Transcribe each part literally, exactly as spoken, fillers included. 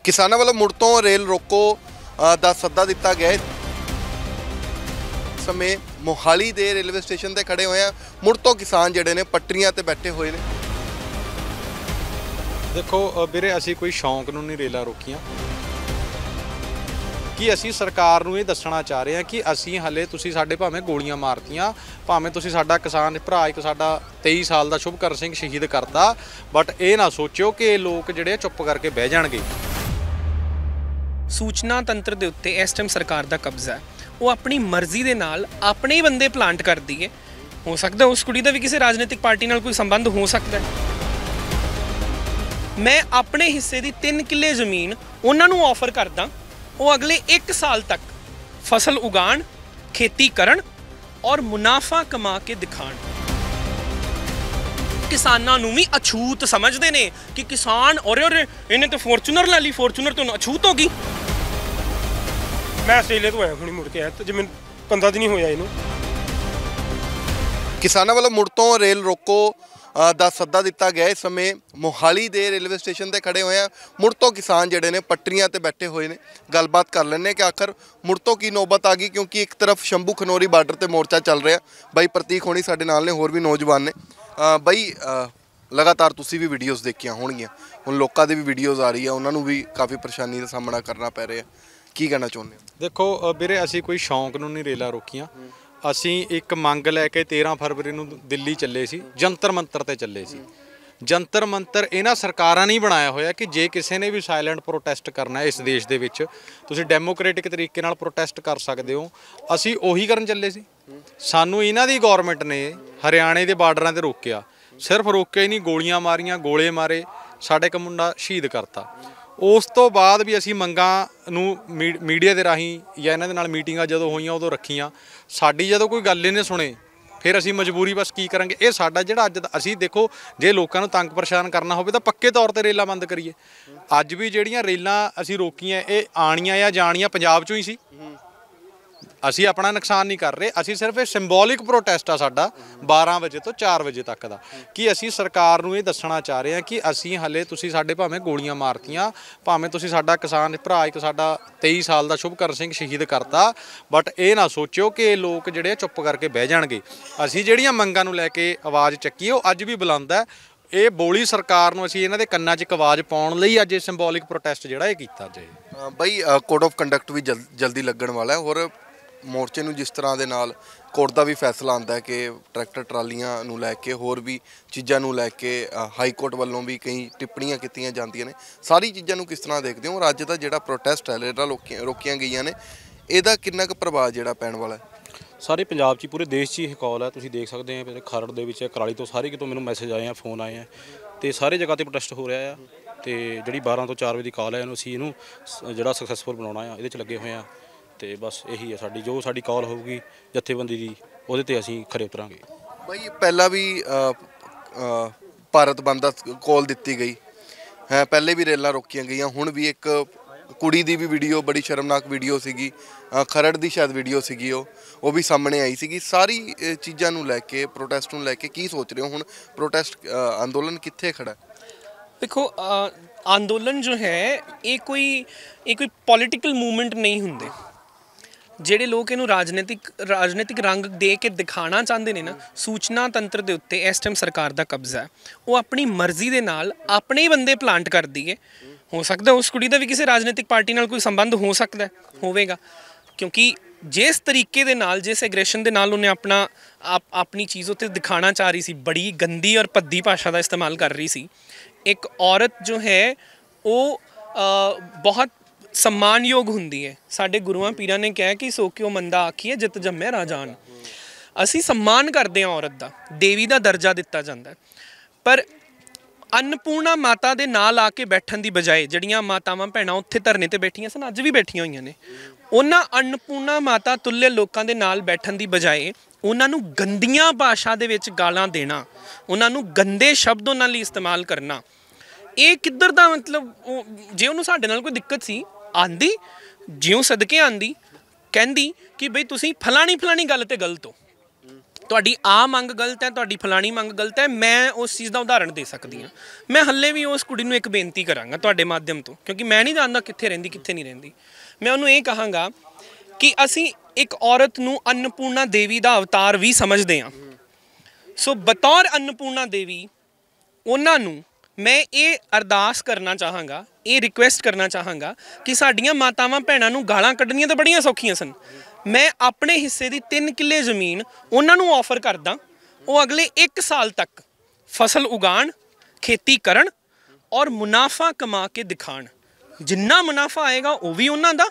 ਕਿਸਾਨਾਂ ਵੱਲੋਂ ਮੁੜ ਤੋਂ ਰੇਲ ਰੋਕੋ ਦਾ ਸੱਦਾ ਦਿੱਤਾ ਗਿਆ ਹੈ। ਸਮੇਂ ਮੋਹਾਲੀ ਦੇ ਰੇਲਵੇ ਸਟੇਸ਼ਨ ਤੇ ਖੜੇ ਹੋਏ ਆ। ਮੁੜ ਤੋਂ ਕਿਸਾਨ ਜਿਹੜੇ ਨੇ ਪੱਟਰੀਆਂ ਤੇ ਬੈਠੇ ਹੋਏ ਨੇ। ਦੇਖੋ ਵੀਰੇ, ਅਸੀਂ ਕੋਈ ਸ਼ੌਂਕ ਨੂੰ ਨਹੀਂ ਰੇਲਾਂ ਰੋਕੀਆਂ ਕਿ ਅਸੀਂ ਸਰਕਾਰ ਨੂੰ ਇਹ ਦੱਸਣਾ ਚਾਹ ਰਹੇ ਹਾਂ ਕਿ ਅਸੀਂ ਹਲੇ ਤੁਸੀਂ ਸਾਡੇ ਭਾਵੇਂ ਗੋਲੀਆਂ ਮਾਰਤੀਆਂ, ਭਾਵੇਂ ਤੁਸੀਂ ਸਾਡਾ ਕਿਸਾਨ ਭਰਾ ਇੱਕ ਸਾਡਾ ਤੇਈ ਸਾਲ ਦਾ ਸ਼ੁਭਕਰਨ ਸਿੰਘ ਸ਼ਹੀਦ ਕਰਤਾ, ਬਟ ਇਹ ਨਾ ਸੋਚਿਓ ਕਿ ਇਹ ਲੋਕ ਜਿਹੜੇ ਚੁੱਪ ਕਰਕੇ ਬਹਿ ਜਾਣਗੇ। ਸੂਚਨਾ ਤੰਤਰ ਦੇ ਉੱਤੇ ਇਸ ਟਾਈਮ ਸਰਕਾਰ ਦਾ ਕਬਜ਼ਾ ਹੈ। ਉਹ ਆਪਣੀ ਮਰਜ਼ੀ ਦੇ ਨਾਲ ਆਪਣੇ ਹੀ ਬੰਦੇ ਪਲਾਂਟ ਕਰਦੀ ਹੈ। ਹੋ ਸਕਦਾ ਉਸ ਕੁੜੀ ਦਾ ਵੀ ਕਿਸੇ ਰਾਜਨੀਤਿਕ ਪਾਰਟੀ ਨਾਲ ਕੋਈ ਸੰਬੰਧ ਹੋ ਸਕਦਾ ਹੈ। ਮੈਂ ਆਪਣੇ ਹਿੱਸੇ ਦੀ ਤਿੰਨ ਕਿੱਲੇ ਜ਼ਮੀਨ ਉਹਨਾਂ ਨੂੰ ਆਫਰ ਕਰਦਾ, ਉਹ ਅਗਲੇ ਇੱਕ ਸਾਲ ਤੱਕ ਫਸਲ ਉਗਾਣ, ਖੇਤੀ ਕਰਨ ਔਰ ਮੁਨਾਫਾ ਕਮਾ ਕੇ ਦਿਖਾਣ। ਕਿਸਾਨਾਂ ਨੂੰ ਵੀ ਅਛੂਤ ਸਮਝਦੇ ਨੇ ਕਿ ਕਿਸਾਨ ਔਰੇ ਔਰੇ ਇਹਨੇ ਤਾਂ ਫੋਰਚੂਨਰ ਲੈ ਲਈ, ਫੋਰਚੂਨਰ ਤੋਂ ਅਛੂਤ ਹੋ ਗਈ। ਮੈਂ ਆਸਟ੍ਰੇਲੀਆ ਤੋਂ ਆਇਆ, ਹੁਣੀ ਮੁੜ ਕੇ ਆਇਆ ਤੇ ਜਿਵੇਂ ਪੰਦਰਾਂ ਦਿਨ ਹੀ ਹੋਇਆ ਇਹਨੂੰ। ਕਿਸਾਨਾਂ ਵੱਲੋਂ ਮੁੜ ਤੋਂ ਰੇਲ ਰੋਕੋ ਦਾ ਸੱਦਾ ਦਿੱਤਾ ਗਿਆ। ਇਸ ਸਮੇਂ ਮੋਹਾਲੀ ਦੇ ਰੇਲਵੇ ਸਟੇਸ਼ਨ ਤੇ ਖੜੇ ਹੋਏ ਆ। ਮੁੜ ਤੋਂ ਕਿਸਾਨ ਜਿਹੜੇ ਨੇ ਪੱਟਰੀਆਂ ਤੇ ਬੈਠੇ ਹੋਏ ਨੇ। ਗੱਲਬਾਤ ਕਰ ਲੈਂਦੇ ਕਿ ਆਖਰ ਮੁੜ ਤੋਂ ਕੀ ਨੌਬਤ ਆ ਗਈ, ਕਿਉਂਕਿ ਇੱਕ ਤਰਫ ਸ਼ੰਭੂ ਖਨੌਰੀ ਬਾਰਡਰ ਤੇ ਮੋਰਚਾ ਚੱਲ ਰਿਹਾ। ਬਾਈ ਪ੍ਰਤੀਕ ਹੋਣੀ ਸਾਡੇ ਨਾਲ ਨੇ, ਹੋਰ ਵੀ ਨੌਜਵਾਨ ਨੇ। ਬਾਈ, ਲਗਾਤਾਰ ਤੁਸੀਂ ਵੀ ਵੀਡੀਓਜ਼ ਦੇਖੀਆਂ ਹੋਣਗੀਆਂ, ਹੁਣ ਲੋਕਾਂ ਦੀ ਵੀ ਵੀਡੀਓਜ਼ ਆ ਰਹੀ ਆ, ਉਹਨਾਂ ਨੂੰ ਵੀ ਕਾਫੀ ਪਰੇਸ਼ਾਨੀ ਦਾ ਸਾਹਮਣਾ ਕਰਨਾ ਪੈ ਰਿਹਾ। ਕੀ ਕਹਿਣਾ ਚਾਹੁੰਦੇ ਹੋ? ਦੇਖੋ ਵੀਰੇ, ਅਸੀਂ ਕੋਈ ਸ਼ੌਂਕ ਨੂੰ ਨਹੀਂ ਰੇਲਾਂ ਰੋਕੀਆਂ। ਅਸੀਂ ਇੱਕ ਮੰਗ ਲੈ ਕੇ ਤੇਰ੍ਹਾਂ ਫਰਵਰੀ ਨੂੰ ਦਿੱਲੀ ਚੱਲੇ ਸੀ, ਜੰਤਰ ਮੰਤਰ ਤੇ ਚੱਲੇ ਸੀ। ਜੰਤਰ ਮੰਤਰ ਇਹਨਾਂ ਸਰਕਾਰਾਂ ਨੇ ਬਣਾਇਆ ਹੋਇਆ ਕਿ ਜੇ ਕਿਸੇ ਨੇ ਵੀ ਸਾਇਲੈਂਟ ਪ੍ਰੋਟੈਸਟ ਕਰਨਾ ਇਸ ਦੇਸ਼ ਦੇ ਵਿੱਚ, ਤੁਸੀਂ ਡੈਮੋਕ੍ਰੈਟਿਕ ਤਰੀਕੇ ਨਾਲ ਪ੍ਰੋਟੈਸਟ ਕਰ ਸਕਦੇ ਹੋ। ਅਸੀਂ ਉਹੀ ਕਰਨ ਚੱਲੇ ਸੀ। ਸਾਨੂੰ ਇਹਨਾਂ ਦੀ ਗੌਰਮੈਂਟ ਨੇ ਹਰਿਆਣੇ ਦੇ ਬਾਰਡਰਾਂ ਤੇ ਰੋਕਿਆ। ਸਿਰਫ ਰੋਕਿਆ ਹੀ ਨਹੀਂ, ਗੋਲੀਆਂ ਮਾਰੀਆਂ, ਗੋਲੇ ਮਾਰੇ, ਸਾਡੇ ਇੱਕ ਮੁੰਡਾ ਸ਼ਹੀਦ ਕਰਤਾ। ਉਸ ਤੋਂ ਬਾਅਦ ਵੀ ਅਸੀਂ ਮੰਗਾਂ ਨੂੰ ਮੀਡੀਆ ਦੇ ਰਾਹੀਂ ਜਾਂ ਇਹਨਾਂ ਦੇ ਨਾਲ ਮੀਟਿੰਗਾਂ ਜਦੋਂ ਹੋਈਆਂ ਉਦੋਂ ਰੱਖੀਆਂ। ਸਾਡੀ ਜਦੋਂ ਕੋਈ ਗੱਲ ਹੀ ਨਹੀਂ ਸੁਣੇ, ਫਿਰ ਅਸੀਂ ਮਜਬੂਰੀ ਬਸ ਕੀ ਕਰਾਂਗੇ। ਇਹ ਸਾਡਾ ਜਿਹੜਾ ਅੱਜ ਦਾ ਅਸੀਂ ਦੇਖੋ, ਜੇ ਲੋਕਾਂ ਨੂੰ ਤੰਗ ਪਰੇਸ਼ਾਨ ਕਰਨਾ ਹੋਵੇ ਤਾਂ ਪੱਕੇ ਤੌਰ ਤੇ ਰੇਲਾਂ ਬੰਦ ਕਰੀਏ। ਅੱਜ ਵੀ ਜਿਹੜੀਆਂ ਰੇਲਾਂ ਅਸੀਂ ਰੋਕੀਆਂ, ਇਹ ਆਣੀਆਂ ਜਾਂ ਜਾਣੀਆਂ ਪੰਜਾਬ 'ਚੋਂ ਹੀ ਸੀ। ਅਸੀਂ ਆਪਣਾ ਨੁਕਸਾਨ ਨਹੀਂ ਕਰ ਰਹੇ। ਅਸੀਂ ਸਿਰਫ ਇਹ ਸਿੰਬੋਲਿਕ ਪ੍ਰੋਟੈਸਟ ਆ ਸਾਡਾ ਬਾਰ੍ਹਾਂ ਵਜੇ ਤੋਂ ਚਾਰ ਵਜੇ ਤੱਕ ਦਾ, ਕਿ ਅਸੀਂ ਸਰਕਾਰ ਨੂੰ ਇਹ ਦੱਸਣਾ ਚਾਹ ਰਹੇ ਹਾਂ ਕਿ ਅਸੀਂ ਹਲੇ ਤੁਸੀਂ ਸਾਡੇ ਭਾਵੇਂ ਗੋਲੀਆਂ ਮਾਰਤੀਆਂ, ਭਾਵੇਂ ਤੁਸੀਂ ਸਾਡਾ ਕਿਸਾਨ ਭਰਾ ਇੱਕ ਸਾਡਾ ਤੇਈ ਸਾਲ ਦਾ ਸ਼ੁਭਕਰਨ ਸਿੰਘ ਸ਼ਹੀਦ ਕਰਤਾ, ਬਟ ਇਹ ਨਾ ਸੋਚਿਓ ਕਿ ਇਹ ਲੋਕ ਜਿਹੜੇ ਚੁੱਪ ਕਰਕੇ ਬਹਿ ਜਾਣਗੇ। ਅਸੀਂ ਜਿਹੜੀਆਂ ਮੰਗਾਂ ਨੂੰ ਲੈ ਕੇ ਆਵਾਜ਼ ਚੱਕੀ, ਉਹ ਅੱਜ ਵੀ ਬੁਲੰਦ ਹੈ। ਇਹ ਬੋਲੀ ਸਰਕਾਰ ਨੂੰ ਅਸੀਂ ਇਹਨਾਂ ਦੇ ਕੰਨਾਂ 'ਚ ਇੱਕ ਆਵਾਜ਼ ਪਾਉਣ ਲਈ ਅੱਜ ਇਹ ਸਿੰਬੋਲਿਕ ਪ੍ਰੋਟੈਸਟ ਜਿਹੜਾ ਇਹ ਕੀਤਾ ਜੇ। ਬਾਈ, ਕੋਡ ਆਫ ਕੰਡਕਟ ਵੀ ਜਲ ਜਲਦੀ ਲੱਗਣ ਵਾਲਾ ਹੈ। ਹੋਰ ਮੋਰਚੇ ਨੂੰ ਜਿਸ ਤਰ੍ਹਾਂ ਦੇ ਨਾਲ ਕੋਰਟ ਦਾ ਵੀ ਫੈਸਲਾ ਆਉਂਦਾ ਹੈ ਕਿ ਟਰੈਕਟਰ ਟਰਾਲੀਆਂ ਨੂੰ ਲੈ ਕੇ, ਹੋਰ ਵੀ ਚੀਜ਼ਾਂ ਨੂੰ ਲੈ ਕੇ ਹਾਈ ਕੋਰਟ ਵੱਲੋਂ ਵੀ ਕਈ ਟਿੱਪਣੀਆਂ ਕੀਤੀਆਂ ਜਾਂਦੀਆਂ ਨੇ। ਸਾਰੀ ਚੀਜ਼ਾਂ ਨੂੰ ਕਿਸ ਤਰ੍ਹਾਂ ਦੇਖਦੇ ਹੋ? ਅੱਜ ਦਾ ਜਿਹੜਾ ਪ੍ਰੋਟੈਸਟ ਹੈ, ਰੇਲਾਂ ਰੋਕੀਆਂ ਰੋਕੀਆਂ ਗਈਆਂ ਨੇ, ਇਹਦਾ ਕਿੰਨਾ ਕੁ ਪ੍ਰਭਾਵ ਜਿਹੜਾ ਪੈਣ ਵਾਲਾ ਹੈ? ਸਾਰੇ ਪੰਜਾਬ 'ਚ, ਪੂਰੇ ਦੇਸ਼ 'ਚ ਇਹ ਕਾਲ ਹੈ। ਤੁਸੀਂ ਦੇਖ ਸਕਦੇ ਹੋ ਖਰੜ ਦੇ ਵਿੱਚ, ਕਰਾਲੀ ਤੋਂ, ਸਾਰੇ ਕਿਤੋਂ ਮੈਨੂੰ ਮੈਸੇਜ ਆਏ ਆ, ਫੋਨ ਆਏ ਆ, ਅਤੇ ਸਾਰੇ ਜਗ੍ਹਾ 'ਤੇ ਪ੍ਰੋਟੈਸਟ ਹੋ ਰਿਹਾ ਆ। ਅਤੇ ਜਿਹੜੀ ਬਾਰ੍ਹਾਂ ਤੋਂ ਚਾਰ ਵਜੇ ਦੀ ਕਾਲ ਹੈ, ਇਹਨੂੰ ਅਸੀਂ ਇਹਨੂੰ ਜਿਹੜਾ ਸਕਸੈਸਫੁਲ ਬਣਾਉਣਾ ਆ, ਇਹਦੇ 'ਚ ਲੱਗੇ ਹੋਏ ਆ। ਅਤੇ ਬਸ ਇਹੀ ਹੈ ਸਾਡੀ, ਜੋ ਸਾਡੀ ਕਾਲ ਹੋਊਗੀ ਜਥੇਬੰਦੀ ਦੀ, ਉਹਦੇ 'ਤੇ ਅਸੀਂ ਖਰੇ ਉਤਰਾਂਗੇ। ਬਾਈ, ਪਹਿਲਾਂ ਵੀ ਭਾਰਤ ਬੰਦ ਦਾ ਕਾਲ ਦਿੱਤੀ ਗਈ ਹੈ, ਪਹਿਲੇ ਵੀ ਰੇਲਾਂ ਰੋਕੀਆਂ ਗਈਆਂ। ਹੁਣ ਵੀ ਇੱਕ ਕੁੜੀ ਦੀ ਵੀ ਵੀਡੀਓ, ਬੜੀ ਸ਼ਰਮਨਾਕ ਵੀਡੀਓ ਸੀਗੀ, ਖਰੜ ਦੀ ਸ਼ਾਇਦ ਵੀਡੀਓ ਸੀਗੀ, ਉਹ ਉਹ ਵੀ ਸਾਹਮਣੇ ਆਈ ਸੀਗੀ। ਸਾਰੀ ਚੀਜ਼ਾਂ ਨੂੰ ਲੈ ਕੇ, ਪ੍ਰੋਟੈਸਟ ਨੂੰ ਲੈ ਕੇ ਕੀ ਸੋਚ ਰਹੇ ਹੋ? ਹੁਣ ਪ੍ਰੋਟੈਸਟ ਅੰਦੋਲਨ ਕਿੱਥੇ ਖੜਾ? ਦੇਖੋ, ਅੰਦੋਲਨ ਜੋ ਹੈ ਇਹ ਕੋਈ ਇਹ ਕੋਈ ਪੋਲੀਟੀਕਲ ਮੂਵਮੈਂਟ ਨਹੀਂ ਹੁੰਦੇ। ਜਿਹੜੇ ਲੋਕ ਇਹਨੂੰ ਰਾਜਨੀਤਿਕ ਰਾਜਨੀਤਿਕ ਰੰਗ ਦੇ ਕੇ ਦਿਖਾਉਣਾ ਚਾਹੁੰਦੇ ਨੇ ਨਾ, ਸੂਚਨਾ ਤੰਤਰ ਦੇ ਉੱਤੇ ਇਸ ਟਾਈਮ ਸਰਕਾਰ ਦਾ ਕਬਜ਼ਾ ਹੈ। ਉਹ ਆਪਣੀ ਮਰਜ਼ੀ ਦੇ ਨਾਲ ਆਪਣੇ ਹੀ ਬੰਦੇ ਪਲਾਂਟ ਕਰਦੀ ਹੈ। ਹੋ ਸਕਦਾ ਉਸ ਕੁੜੀ ਦਾ ਵੀ ਕਿਸੇ ਰਾਜਨੀਤਿਕ ਪਾਰਟੀ ਨਾਲ ਕੋਈ ਸੰਬੰਧ ਹੋ ਸਕਦਾ ਹੋਵੇਗਾ, ਕਿਉਂਕਿ ਜਿਸ ਤਰੀਕੇ ਦੇ ਨਾਲ, ਜਿਸ ਐਗਰੈਸ਼ਨ ਦੇ ਨਾਲ ਉਹਨੇ ਆਪਣਾ ਆਪ ਆਪਣੀ ਚੀਜ਼ ਉੱਤੇ ਦਿਖਾਉਣਾ ਚਾਹ ਰਹੀ ਸੀ, ਬੜੀ ਗੰਦੀ ਔਰ ਭੱਦੀ ਭਾਸ਼ਾ ਦਾ ਇਸਤੇਮਾਲ ਕਰ ਰਹੀ ਸੀ। ਇੱਕ ਔਰਤ ਜੋ ਹੈ ਉਹ ਬਹੁਤ सम्मानयोग ਹੁੰਦੀ ਹੈ। ਸਾਡੇ ਗੁਰੂਆਂ ਪੀਰਾਂ ਨੇ ਕਿਹਾ ਕਿ ਸੋ ਕਿਉ ਮੰਦਾ ਆਖੀਏ ਜਿਤ ਜੰਮੇ ਰਾਜਾਨ। ਅਸੀਂ सम्मान ਕਰਦੇ ਹਾਂ ਔਰਤ ਦਾ, ਦੇਵੀ ਦਾ ਦਰਜਾ ਦਿੱਤਾ ਜਾਂਦਾ। ਪਰ अन्नपूर्णा माता ਦੇ ਨਾਲ ਆ ਕੇ ਬੈਠਣ ਦੀ ਬਜਾਏ, ਜਿਹੜੀਆਂ ਮਾਤਾਵਾਂ ਭੈਣਾਂ ਉੱਥੇ ਧਰਨੇ ਤੇ ਬੈਠੀਆਂ ਸਨ, ਅੱਜ ਵੀ ਬੈਠੀਆਂ ਹੋਈਆਂ ਨੇ, ਉਹਨਾਂ अन्नपूर्णा ਮਾਤਾ ਤੁੱਲੇ ਲੋਕਾਂ ਦੇ ਨਾਲ ਬੈਠਣ ਦੀ ਬਜਾਏ ਉਹਨਾਂ ਨੂੰ ਗੰਦੀਆਂ ਭਾਸ਼ਾ ਦੇ ਵਿੱਚ ਗਾਲਾਂ ਦੇਣਾ, ਉਹਨਾਂ ਨੂੰ ਗੰਦੇ ਸ਼ਬਦ ਉਹਨਾਂ ਲਈ ਇਸਤੇਮਾਲ ਕਰਨਾ, ਇਹ ਕਿੱਧਰ ਦਾ ਮਤਲਬ? ਜੇ ਉਹਨੂੰ ਸਾਡੇ ਨਾਲ ਕੋਈ ਦਿੱਕਤ ਸੀ, ਆਂਦੀ ਜਿਉਂ ਸਦਕੇ ਆਂਦੀ, ਕਹਿੰਦੀ ਕਿ ਬਈ ਤੁਸੀਂ ਫਲਾਣੀ ਫਲਾਣੀ ਗੱਲ ਤੇ ਗਲਤ ਹੋ, ਤੁਹਾਡੀ ਆ ਮੰਗ ਗਲਤ ਹੈ, ਤੁਹਾਡੀ ਫਲਾਣੀ ਮੰਗ ਗਲਤ ਹੈ, ਮੈਂ ਉਸ ਚੀਜ਼ ਦਾ ਉਦਾਹਰਣ ਦੇ ਸਕਦੀ ਹਾਂ। ਮੈਂ ਹੱਲੇ ਵੀ ਉਸ ਕੁੜੀ ਨੂੰ ਇੱਕ ਬੇਨਤੀ ਕਰਾਂਗਾ ਤੁਹਾਡੇ ਮਾਧਿਅਮ ਤੋਂ, ਕਿਉਂਕਿ ਮੈਂ ਨਹੀਂ ਜਾਣਦਾ ਕਿੱਥੇ ਰਹਿੰਦੀ ਕਿੱਥੇ ਨਹੀਂ ਰਹਿੰਦੀ। ਮੈਂ ਉਹਨੂੰ ਇਹ ਕਹਾਂਗਾ ਕਿ ਅਸੀਂ ਇੱਕ ਔਰਤ ਨੂੰ ਅੰਨਪੂਰਨਾ ਦੇਵੀ ਦਾ ਅਵਤਾਰ ਵੀ ਸਮਝਦੇ ਹਾਂ। ਸੋ ਬਤੌਰ ਅੰਨਪੂਰਨਾ ਦੇਵੀ ਉਹਨਾਂ ਨੂੰ ਮੈਂ ਇਹ ਅਰਦਾਸ ਕਰਨਾ ਚਾਹਾਂਗਾ, ਇਹ ਰਿਕੁਐਸਟ ਕਰਨਾ ਚਾਹਾਂਗਾ ਕਿ ਸਾਡੀਆਂ ਮਾਤਾਵਾਂ ਭੈਣਾਂ ਨੂੰ ਗਾਲਾਂ ਕੱਢਣੀਆਂ ਤਾਂ ਬੜੀਆਂ ਸੌਖੀਆਂ ਸਨ। ਮੈਂ ਆਪਣੇ ਹਿੱਸੇ ਦੀ ਤਿੰਨ ਕਿੱਲੇ ਜ਼ਮੀਨ ਉਹਨਾਂ ਨੂੰ ਆਫਰ ਕਰਦਾ, ਉਹ ਅਗਲੇ ਇੱਕ ਸਾਲ ਤੱਕ ਫਸਲ ਉਗਾਉਣ, ਖੇਤੀ ਕਰਨ ਔਰ ਮੁਨਾਫਾ ਕਮਾ ਕੇ ਦਿਖਾਣ। ਜਿੰਨਾ ਮੁਨਾਫਾ ਆਏਗਾ ਉਹ ਵੀ ਉਹਨਾਂ ਦਾ,